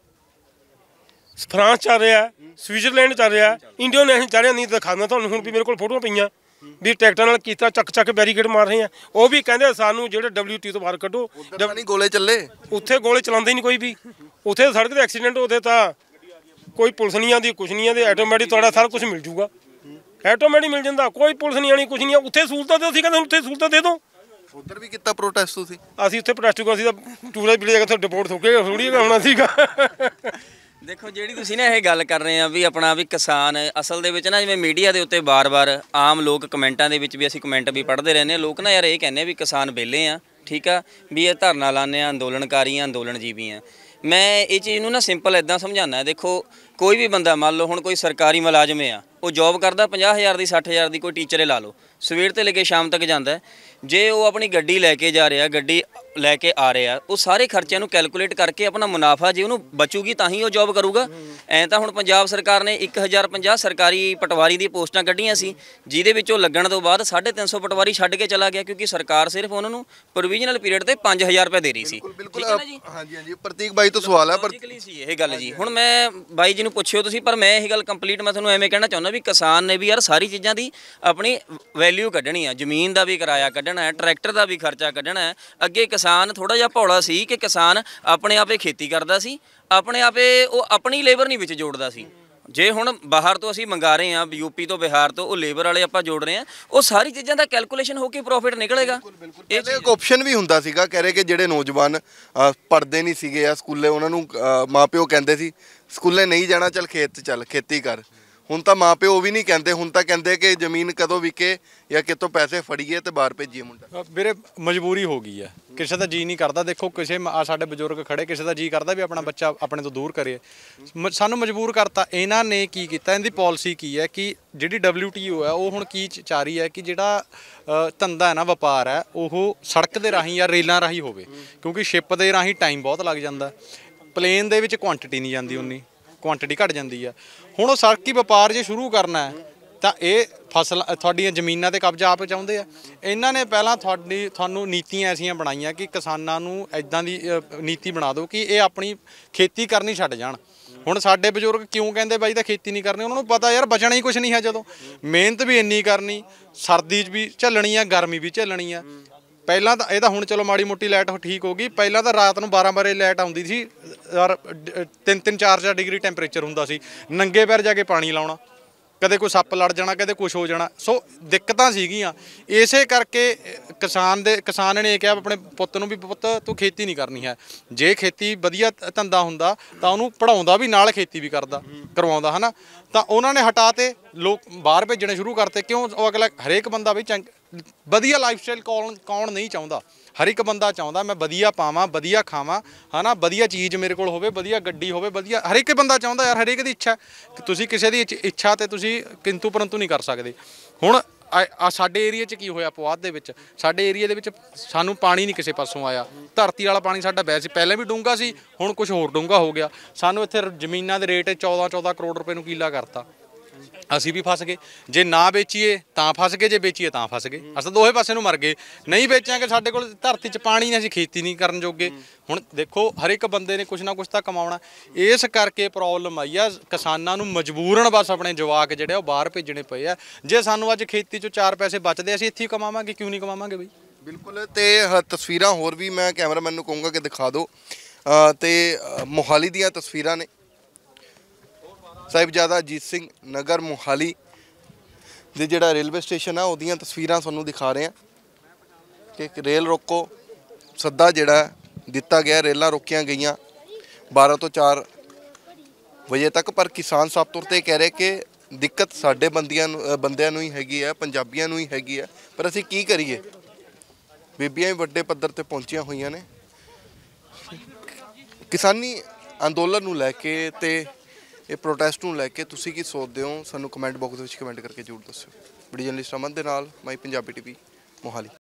ਫਰਾਂਸ ਚੱਲ ਰਿਹਾ, ਸਵਿਟਜ਼ਰਲੈਂਡ ਚੱਲ ਰਿਹਾ, ਇੰਡੋਨੇਸ਼ੀਆ ਚੱਲ ਰਿਹਾ। ਨਹੀਂ ਤਾਂ ਦਿਖਾਉਂਦਾ ਤੁਹਾਨੂੰ ਹੁਣ ਵੀ ਮੇਰੇ ਕੋਲ ਫੋਟੋਆਂ ਪਈਆਂ ਵੀ ਟਰੈਕਟਰ ਨਾਲ ਕੀਤਾ ਚੱਕ ਚੱਕ ਬੈਰੀਕੇਡ ਮਾਰ ਰਹੇ ਆ। ਉਹ ਵੀ ਕਹਿੰਦੇ ਸਾਨੂੰ ਜਿਹੜੇ ਡਬਲਿਊ ਟੀ ਤੋਂ ਬਾਹਰ ਕੱਢੋ। ਨਹੀਂ ਗੋਲੇ ਚੱਲੇ ਉੱਥੇ ਗੋਲੇ ਚਲਾਉਂਦੇ ਨਹੀਂ ਕੋਈ ਵੀ, ਉੱਥੇ ਸੜਕ ਤੇ ਐਕਸੀਡੈਂਟ ਉਹਦੇ ਤਾਂ ਕੋਈ ਪੁਲਿਸ ਨਹੀਂ ਆਉਂਦੀ, ਕੁਛ ਨਹੀਂ ਆਉਂਦੀ, ਆਟੋਮੈਟਿਕ ਤੁਹਾਡਾ ਸਾਰਾ ਕੁਝ ਮਿਲ ਜੂਗਾ, ਆਟੋਮੈਟਿਕ ਮਿਲ ਜਾਂਦਾ, ਕੋਈ ਪੁਲਿਸ ਨਹੀਂ ਆਣੀ, ਕੁਛ ਨਹੀਂ। ਉੱਥੇ ਸਹੂਲਤਾਂ ਤੇ ਅਸੀਂ ਕਹਿੰਦੇ ਉੱਥੇ ਸਹੂਲਤਾਂ ਦੇ ਦਿਓ। ਉੱਧਰ ਵੀ ਕੀਤਾ ਪ੍ਰੋਟੈਸਟ ਤੁਸੀਂ? ਅਸੀਂ ਉੱਥੇ ਪ੍ਰੋਟੈਸਟ ਕਰ, ਅਸੀਂ ਤਾਂ ਟੂਰੇ ਬਿਲੇ ਜਗ੍ਹਾ ਤੋਂ ਡਿਪੋਰਟ ਹੋ ਕੇ ਥੋੜੀ ਹੋਣਾ ਸੀਗਾ। ਦੇਖੋ ਜਿਹੜੀ ਤੁਸੀਂ ਨਾ ਇਹ ਗੱਲ ਕਰ ਰਹੇ ਆ ਵੀ ਆਪਣਾ ਵੀ ਕਿਸਾਨ ਅਸਲ ਦੇ ਵਿੱਚ ਨਾ ਜਿਵੇਂ ਮੀਡੀਆ ਦੇ ਉੱਤੇ ਬਾਰ-ਬਾਰ ਆਮ ਲੋਕ ਕਮੈਂਟਾਂ ਦੇ ਵਿੱਚ ਵੀ ਅਸੀਂ ਕਮੈਂਟ ਵੀ ਪੜ੍ਹਦੇ ਰਹਿੰਦੇ ਹਾਂ, ਲੋਕ ਨਾ ਯਾਰ ਇਹ ਕਹਿੰਦੇ ਵੀ ਕਿਸਾਨ ਵਿਹਲੇ ਆ, ਠੀਕ ਆ, ਵੀ ਇਹ ਧਰਨਾ ਲਾਉਂਦੇ ਆ, ਅੰਦੋਲਨਕਾਰੀ ਆ, ਅੰਦੋਲਨਜੀਵੀ ਆ। ਮੈਂ ਇਹ ਚੀਜ਼ ਨੂੰ ਨਾ ਸਿੰਪਲ ਇੱਦਾਂ ਸਮਝਾਉਂਦਾ। ਦੇਖੋ ਕੋਈ ਵੀ ਬੰਦਾ ਮੰਨ ਲਓ ਹੁਣ ਕੋਈ ਸਰਕਾਰੀ ਮੁਲਾਜ਼ਮ ਆ, ਉਹ ਜੌਬ ਕਰਦਾ ਪੰਜਾਹ ਹਜ਼ਾਰ ਦੀ ਸੱਠ ਹਜ਼ਾਰ ਦੀ, ਕੋਈ ਟੀਚਰ ਲਾ ਲਓ, ਸਵੇਰ ਤੋਂ ਲੈ ਕੇ ਸ਼ਾਮ ਤੱਕ ਜਾਂਦਾ। ਜੇ ਉਹ ਆਪਣੀ ਗੱਡੀ ਲੈ ਕੇ ਜਾ ਰਿਹਾ, ਗੱਡੀ ਲੈ ਕੇ ਆ ਰਿਹਾ, ਉਹ ਸਾਰੇ ਖਰਚਿਆਂ ਨੂੰ ਕੈਲਕੂਲੇਟ ਕਰਕੇ ਆਪਣਾ ਮੁਨਾਫਾ ਜੇ ਉਹਨੂੰ ਬਚੂਗੀ ਤਾਂ ਹੀ ਉਹ ਜੌਬ ਕਰੂਗਾ। ਐਂ ਤਾਂ ਹੁਣ ਪੰਜਾਬ ਸਰਕਾਰ ਨੇ ਇੱਕ ਹਜ਼ਾਰ ਪੰਜਾਹ ਸਰਕਾਰੀ ਪਟਵਾਰੀ ਦੀ ਪੋਸਟਾਂ ਕੱਢੀਆਂ ਸੀ, ਜਿਹਦੇ ਵਿੱਚੋਂ ਲੱਗਣ ਤੋਂ ਬਾਅਦ ਸਾਢੇ ਤਿੰਨ ਸੌ ਪਟਵਾਰੀ ਛੱਡ ਕੇ ਚਲਾ ਗਿਆ, ਕਿਉਂਕਿ ਸਰਕਾਰ ਸਿਰਫ ਉਹਨਾਂ ਨੂੰ ਪ੍ਰੋਵੀਜ਼ਨਲ ਪੀਰੀਅਡ ਤੇ ਪੰਜ ਹਜ਼ਾਰ ਰੁਪਏ ਦੇ ਰਹੀ ਸੀ। ਬਿਲਕੁਲ ਹਾਂਜੀ ਹਾਂਜੀ ਪ੍ਰਤੀਕ ਬਾਈ ਤੋਂ ਸਵਾਲ ਹੈ ਪਰ ਸੀ ਇਹ ਗੱਲ ਜੀ। ਹੁਣ ਮੈਂ ਬਾਈ ਜੀ ਨੂੰ ਪੁੱਛਿਓ ਤੁਸੀਂ, ਪਰ ਮੈਂ ਇਹ ਗੱਲ ਕੰਪਲੀਟ ਮੈਂ ਤੁਹਾਨੂੰ ਐਵੇਂ ਕਹਿਣਾ ਚਾਹੁੰਦਾ ਵੀ ਕਿਸਾਨ ਨੇ ਵੀ ਯਾਰ ਸਾਰੀ ਚੀਜ਼ਾਂ ਦੀ ਆਪਣੀ ਵੈਲਿਊ ਕੱਢਣੀ ਆ, ਜ਼ਮੀਨ ਦਾ ਵੀ ਕਿਰਾਇਆ ਕੱਢਣਾ ਹੈ, ਟਰੈਕਟਰ ਦਾ ਵੀ ਖਰਚਾ ਕੱਢਣਾ ਹੈ। ਅੱਗੇ ਕਿਸਾਨ ਥੋੜਾ ਜਿਹਾ ਭੌਲਾ ਸੀ ਕਿ ਕਿਸਾਨ ਆਪਣੇ ਆਪੇ ਖੇਤੀ ਕਰਦਾ ਸੀ, ਆਪਣੇ ਆਪੇ ਉਹ ਆਪਣੀ ਲੇਬਰ ਨਹੀਂ ਵਿੱਚ ਜੋੜਦਾ ਸੀ। ਜੇ ਹੁਣ ਬਾਹਰ ਤੋਂ ਅਸੀਂ ਮੰਗਾ ਰਹੇ ਹਾਂ, ਯੂਪੀ ਤੋਂ ਬਿਹਾਰ ਤੋਂ, ਉਹ ਲੇਬਰ ਵਾਲੇ ਆਪਾਂ ਜੋੜ ਰਹੇ ਹਾਂ, ਉਹ ਸਾਰੀ ਚੀਜ਼ਾਂ ਦਾ ਕੈਲਕੂਲੇਸ਼ਨ ਹੋ ਕੇ ਪ੍ਰੋਫਿਟ ਨਿਕਲੇਗਾ। ਇਹ ਇੱਕ ਆਪਸ਼ਨ ਵੀ ਹੁੰਦਾ ਸੀਗਾ, ਕਹਿ ਰਹੇ ਕਿ ਜਿਹੜੇ ਨੌਜਵਾਨ ਪੜ੍ਹਦੇ ਨਹੀਂ ਸੀਗੇ ਆ ਸਕੂਲੇ, ਉਹਨਾਂ ਨੂੰ ਮਾਪਿਓ ਕਹਿੰਦੇ ਸੀ ਸਕੂਲੇ ਨਹੀਂ ਜਾਣਾ, ਚੱਲ ਖੇਤ 'ਚ ਚੱਲ ਖੇਤੀ ਕਰ। ਹੁਣ ਤਾਂ ਮਾਂ ਪਿਓ ਵੀ ਨਹੀਂ ਕਹਿੰਦੇ, ਹੁਣ ਤਾਂ ਕਹਿੰਦੇ ਕਿ ਜ਼ਮੀਨ ਕਦੋਂ ਵਿਕੇ ਜਾਂ ਕਿਤੋਂ ਪੈਸੇ ਫੜੀਏ ਤੇ ਬਾਹਰ ਭੇਜੀਏ ਮੁੰਡਾ। ਵੀਰੇ ਮਜਬੂਰੀ ਹੋ ਗਈ ਹੈ, ਕਿਸੇ ਦਾ ਜੀ ਨਹੀਂ ਕਰਦਾ। ਦੇਖੋ ਕਿਸੇ ਆ ਸਾਡੇ ਬਜ਼ੁਰਗ ਖੜੇ, ਕਿਸੇ ਦਾ ਜੀ ਕਰਦਾ ਵੀ ਆਪਣਾ ਬੱਚਾ ਆਪਣੇ ਤੋਂ ਦੂਰ ਕਰੇ, ਸਾਨੂੰ ਮਜਬੂਰ ਕਰਤਾ। ਇਹਨਾਂ ਨੇ ਕੀ ਕੀਤਾ, ਇਹਦੀ ਪਾਲਿਸੀ ਕੀ ਹੈ ਕਿ ਜਿਹੜੀ ਡਬਲਿਊ ਟੀ ਓ ਹੈ ਉਹ ਹੁਣ ਕੀ ਚਾਹ ਰਹੀ ਹੈ ਕਿ ਜਿਹੜਾ ਧੰਦਾ ਹੈ ਨਾ, ਵਪਾਰ ਹੈ, ਉਹ ਸੜਕ ਦੇ ਰਾਹੀਂ ਜਾਂ ਰੇਲਾਂ ਰਾਹੀਂ ਹੋਵੇ, ਕਿਉਂਕਿ ਸ਼ਿਪ ਦੇ ਰਾਹੀਂ ਟਾਈਮ ਬਹੁਤ ਲੱਗ ਜਾਂਦਾ, ਪਲੇਨ ਦੇ ਵਿੱਚ ਕੁਆਂਟੀਟੀ ਨਹੀਂ ਜਾਂਦੀ, ਉਨੀ ਕੁਆਂਟੀਟੀ ਘਟ ਜਾਂਦੀ ਆ। ਹੁਣ ਉਹ ਸੜਕੀ ਵਪਾਰ ਜੇ ਸ਼ੁਰੂ ਕਰਨਾ ਹੈ ਤਾਂ ਇਹ ਫਸਲ ਤੁਹਾਡੀਆਂ ਜ਼ਮੀਨਾਂ 'ਤੇ ਕਬਜ਼ਾ ਆਪ ਚਾਹੁੰਦੇ ਆ। ਇਹਨਾਂ ਨੇ ਪਹਿਲਾਂ ਤੁਹਾਡੀ ਤੁਹਾਨੂੰ ਨੀਤੀਆਂ ਐਸੀਆਂ ਬਣਾਈਆਂ ਕਿ ਕਿਸਾਨਾਂ ਨੂੰ ਇੱਦਾਂ ਦੀ ਨੀਤੀ ਬਣਾ ਦਿਓ ਕਿ ਇਹ ਆਪਣੀ ਖੇਤੀ ਕਰਨੀ ਛੱਡ ਜਾਣ। ਹੁਣ ਸਾਡੇ ਬਜ਼ੁਰਗ ਕਿਉਂ ਕਹਿੰਦੇ ਬਾਈ ਤਾਂ ਖੇਤੀ ਨਹੀਂ ਕਰਨੀ, ਉਹਨਾਂ ਨੂੰ ਪਤਾ ਯਾਰ ਬਚਣਾ ਹੀ ਕੁਛ ਨਹੀਂ ਹੈ। ਜਦੋਂ ਮਿਹਨਤ ਵੀ ਇੰਨੀ ਕਰਨੀ, ਸਰਦੀ 'ਚ ਵੀ ਝੱਲਣੀ ਆ, ਗਰਮੀ ਵੀ ਝੱਲਣੀ ਆ। ਪਹਿਲਾਂ ਤਾਂ ਇਹ ਤਾਂ ਹੁਣ ਚਲੋ ਮਾੜੀ ਮੋਟੀ ਲਾਈਟ ਠੀਕ ਹੋ ਗਈ, ਪਹਿਲਾਂ ਤਾਂ ਰਾਤ ਨੂੰ ਬਾਰਾਂ ਬਾਰੇ ਲਾਈਟ ਆਉਂਦੀ ਸੀ ਯਾਰ, ਤਿੰਨ ਤਿੰਨ ਚਾਰ ਚਾਰ ਡਿਗਰੀ ਟੈਂਪਰੇਚਰ ਹੁੰਦਾ ਸੀ, ਨੰਗੇ ਪੈਰ ਜਾ ਕੇ ਪਾਣੀ ਲਾਉਣਾ, ਕਦੇ ਕੋਈ ਸੱਪ ਲੜ ਜਾਣਾ, ਕਦੇ ਕੁਛ ਹੋ ਜਾਣਾ। ਸੋ ਦਿੱਕਤਾਂ ਸੀਗੀਆਂ, ਇਸੇ ਕਰਕੇ ਕਿਸਾਨ ਦੇ ਕਿਸਾਨ ਨੇ ਇਹ ਕਿਹਾ ਆਪਣੇ ਪੁੱਤ ਨੂੰ ਵੀ ਪੁੱਤ ਤੂੰ ਖੇਤੀ ਨਹੀਂ ਕਰਨੀ ਹੈ। ਜੇ ਖੇਤੀ ਵਧੀਆ ਧੰਦਾ ਹੁੰਦਾ ਤਾਂ ਉਹਨੂੰ ਪੜ੍ਹਾਉਂਦਾ ਵੀ, ਨਾਲ ਖੇਤੀ ਵੀ ਕਰਦਾ ਕਰਵਾਉਂਦਾ ਹੈ ਨਾ। ਤਾਂ ਉਹਨਾਂ ਨੇ ਹਟਾ ਤੇ ਲੋਕ ਬਾਹਰ ਭੇਜਣੇ ਸ਼ੁਰੂ ਕਰਤੇ। ਕਿਉਂ? ਉਹ ਅਗਲਾ ਹਰੇਕ ਬੰਦਾ ਵੀ ਚੰਗ ਵਧੀਆ ਲਾਈਫ ਸਟਾਈਲ ਕੌਣ ਕੌਣ ਨਹੀਂ ਚਾਹੁੰਦਾ। ਹਰ ਇੱਕ ਬੰਦਾ ਚਾਹੁੰਦਾ ਮੈਂ ਵਧੀਆ ਪਾਵਾਂ, ਵਧੀਆ ਖਾਵਾਂ, ਹੈ ਨਾ, ਵਧੀਆ ਚੀਜ਼ ਮੇਰੇ ਕੋਲ ਹੋਵੇ, ਵਧੀਆ ਗੱਡੀ ਹੋਵੇ, ਵਧੀਆ। ਹਰ ਇੱਕ ਬੰਦਾ ਚਾਹੁੰਦਾ ਯਾਰ, ਹਰੇਕ ਦੀ ਇੱਛਾ ਕਿ ਤੁਸੀਂ ਕਿਸੇ ਦੀ ਇੱਛਾ ਤੇ ਤੁਸੀਂ ਕਿੰਤੂ ਪਰੰਤੂ ਨਹੀਂ ਕਰ ਸਕਦੇ। ਹੁਣ ਆ ਸਾਡੇ ਏਰੀਆ 'ਚ ਕੀ ਹੋਇਆ, ਪੁਆਧ ਦੇ ਵਿੱਚ ਸਾਡੇ ਏਰੀਆ ਦੇ ਵਿੱਚ ਸਾਨੂੰ ਪਾਣੀ ਨਹੀਂ ਕਿਸੇ ਪਾਸੋਂ ਆਇਆ। ਧਰਤੀ ਵਾਲਾ ਪਾਣੀ ਸਾਡਾ ਵੈਸੇ ਪਹਿਲਾਂ ਵੀ ਡੂੰਘਾ ਸੀ, ਹੁਣ ਕੁਝ ਹੋਰ ਡੂੰਘਾ ਹੋ ਗਿਆ। ਸਾਨੂੰ ਇੱਥੇ ਜ਼ਮੀਨਾਂ ਦੇ ਰੇਟ ਚੌਦਾਂ ਚੌਦਾਂ ਕਰੋੜ ਰੁਪਏ ਨੂੰ ਕਿੱਲਾ ਕਰਤਾ। ਅਸੀਂ ਵੀ ਫਸ ਗਏ, ਜੇ ਨਾ ਵੇਚੀਏ ਤਾਂ ਫਸ ਗਏ, ਜੇ ਵੇਚੀਏ ਤਾਂ ਫਸ ਗਏ। ਅਸੀਂ ਦੋਵੇਂ ਪਾਸੇ ਨੂੰ ਮਰ ਗਏ। ਨਹੀਂ ਵੇਚਾਂਗੇ, ਸਾਡੇ ਕੋਲ ਧਰਤੀ 'ਚ ਪਾਣੀ ਨਹੀਂ, ਅਸੀਂ ਖੇਤੀ ਨਹੀਂ ਕਰਨ ਜੋਗੇ। ਹੁਣ ਦੇਖੋ ਹਰ ਇੱਕ ਬੰਦੇ ਨੇ ਕੁਛ ਨਾ ਕੁਛ ਤਾਂ ਕਮਾਉਣਾ। ਇਸ ਕਰਕੇ ਪ੍ਰੋਬਲਮ ਆਈ ਆ, ਕਿਸਾਨਾਂ ਨੂੰ ਮਜਬੂਰਨ ਬਸ ਆਪਣੇ ਜਵਾਕ ਜਿਹੜੇ ਉਹ ਬਾਹਰ ਭੇਜਣੇ ਪਏ ਆ। ਜੇ ਸਾਨੂੰ ਅੱਜ ਖੇਤੀ 'ਚੋਂ ਚਾਰ ਪੈਸੇ ਬਚਦੇ, ਅਸੀਂ ਇੱਥੇ ਹੀ ਕਮਾਵਾਂਗੇ, ਕਿਉਂ ਨਹੀਂ ਕਮਾਵਾਂਗੇ ਬਈ। ਬਿਲਕੁਲ। ਤੇ ਤਸਵੀਰਾਂ ਹੋਰ ਵੀ ਮੈਂ ਕੈਮਰਾਮੈਨ ਨੂੰ ਕਹੂੰਗਾ ਕਿ ਦਿਖਾ ਦਿਓ। ਤੇ ਮੋਹਾਲੀ ਦੀਆਂ ਤਸਵੀਰਾਂ ਨੇ, ਸਾਹਿਬਜ਼ਾਦਾ ਅਜੀਤ ਸਿੰਘ ਨਗਰ ਮੋਹਾਲੀ ਦੇ ਜਿਹੜਾ ਰੇਲਵੇ ਸਟੇਸ਼ਨ ਆ ਉਹਦੀਆਂ ਤਸਵੀਰਾਂ ਤੁਹਾਨੂੰ ਦਿਖਾ ਰਹੇ ਹਾਂ ਕਿ ਇੱਕ ਰੇਲ ਰੋਕੋ ਸੱਦਾ ਜਿਹੜਾ ਦਿੱਤਾ ਗਿਆ, ਰੇਲਾਂ ਰੋਕੀਆਂ ਗਈਆਂ ਬਾਰਾਂ ਤੋਂ ਚਾਰ ਵਜੇ ਤੱਕ। ਪਰ ਕਿਸਾਨ ਸਾਫ਼ ਤੌਰ 'ਤੇ ਕਹਿ ਰਹੇ ਕਿ ਦਿੱਕਤ ਸਾਡੇ ਬੰਦਿਆਂ ਨੂੰ ਬੰਦਿਆਂ ਨੂੰ ਹੀ ਹੈਗੀ ਹੈ, ਪੰਜਾਬੀਆਂ ਨੂੰ ਹੀ ਹੈਗੀ ਹੈ, ਪਰ ਅਸੀਂ ਕੀ ਕਰੀਏ। ਬੀਬੀਆਂ ਵੀ ਵੱਡੇ ਪੱਧਰ 'ਤੇ ਪਹੁੰਚੀਆਂ ਹੋਈਆਂ ਨੇ ਕਿਸਾਨੀ ਅੰਦੋਲਨ ਨੂੰ ਲੈ ਕੇ ਤੇ ਇਹ ਪ੍ਰੋਟੈਸਟ ਨੂੰ ਲੈ ਕੇ। ਤੁਸੀਂ ਕੀ ਸੋਚਦੇ ਹੋ, ਸਾਨੂੰ ਕਮੈਂਟ ਬਾਕਸ ਵਿੱਚ ਕਮੈਂਟ ਕਰਕੇ ਜ਼ਰੂਰ ਦੱਸਿਓ। ਵੀਡੀਓ ਜਰਨਲਿਸਟ ਅਮਨ ਦੇ ਨਾਲ ਮਾਈ ਪੰਜਾਬੀ ਟੀਵੀ ਮੋਹਾਲੀ।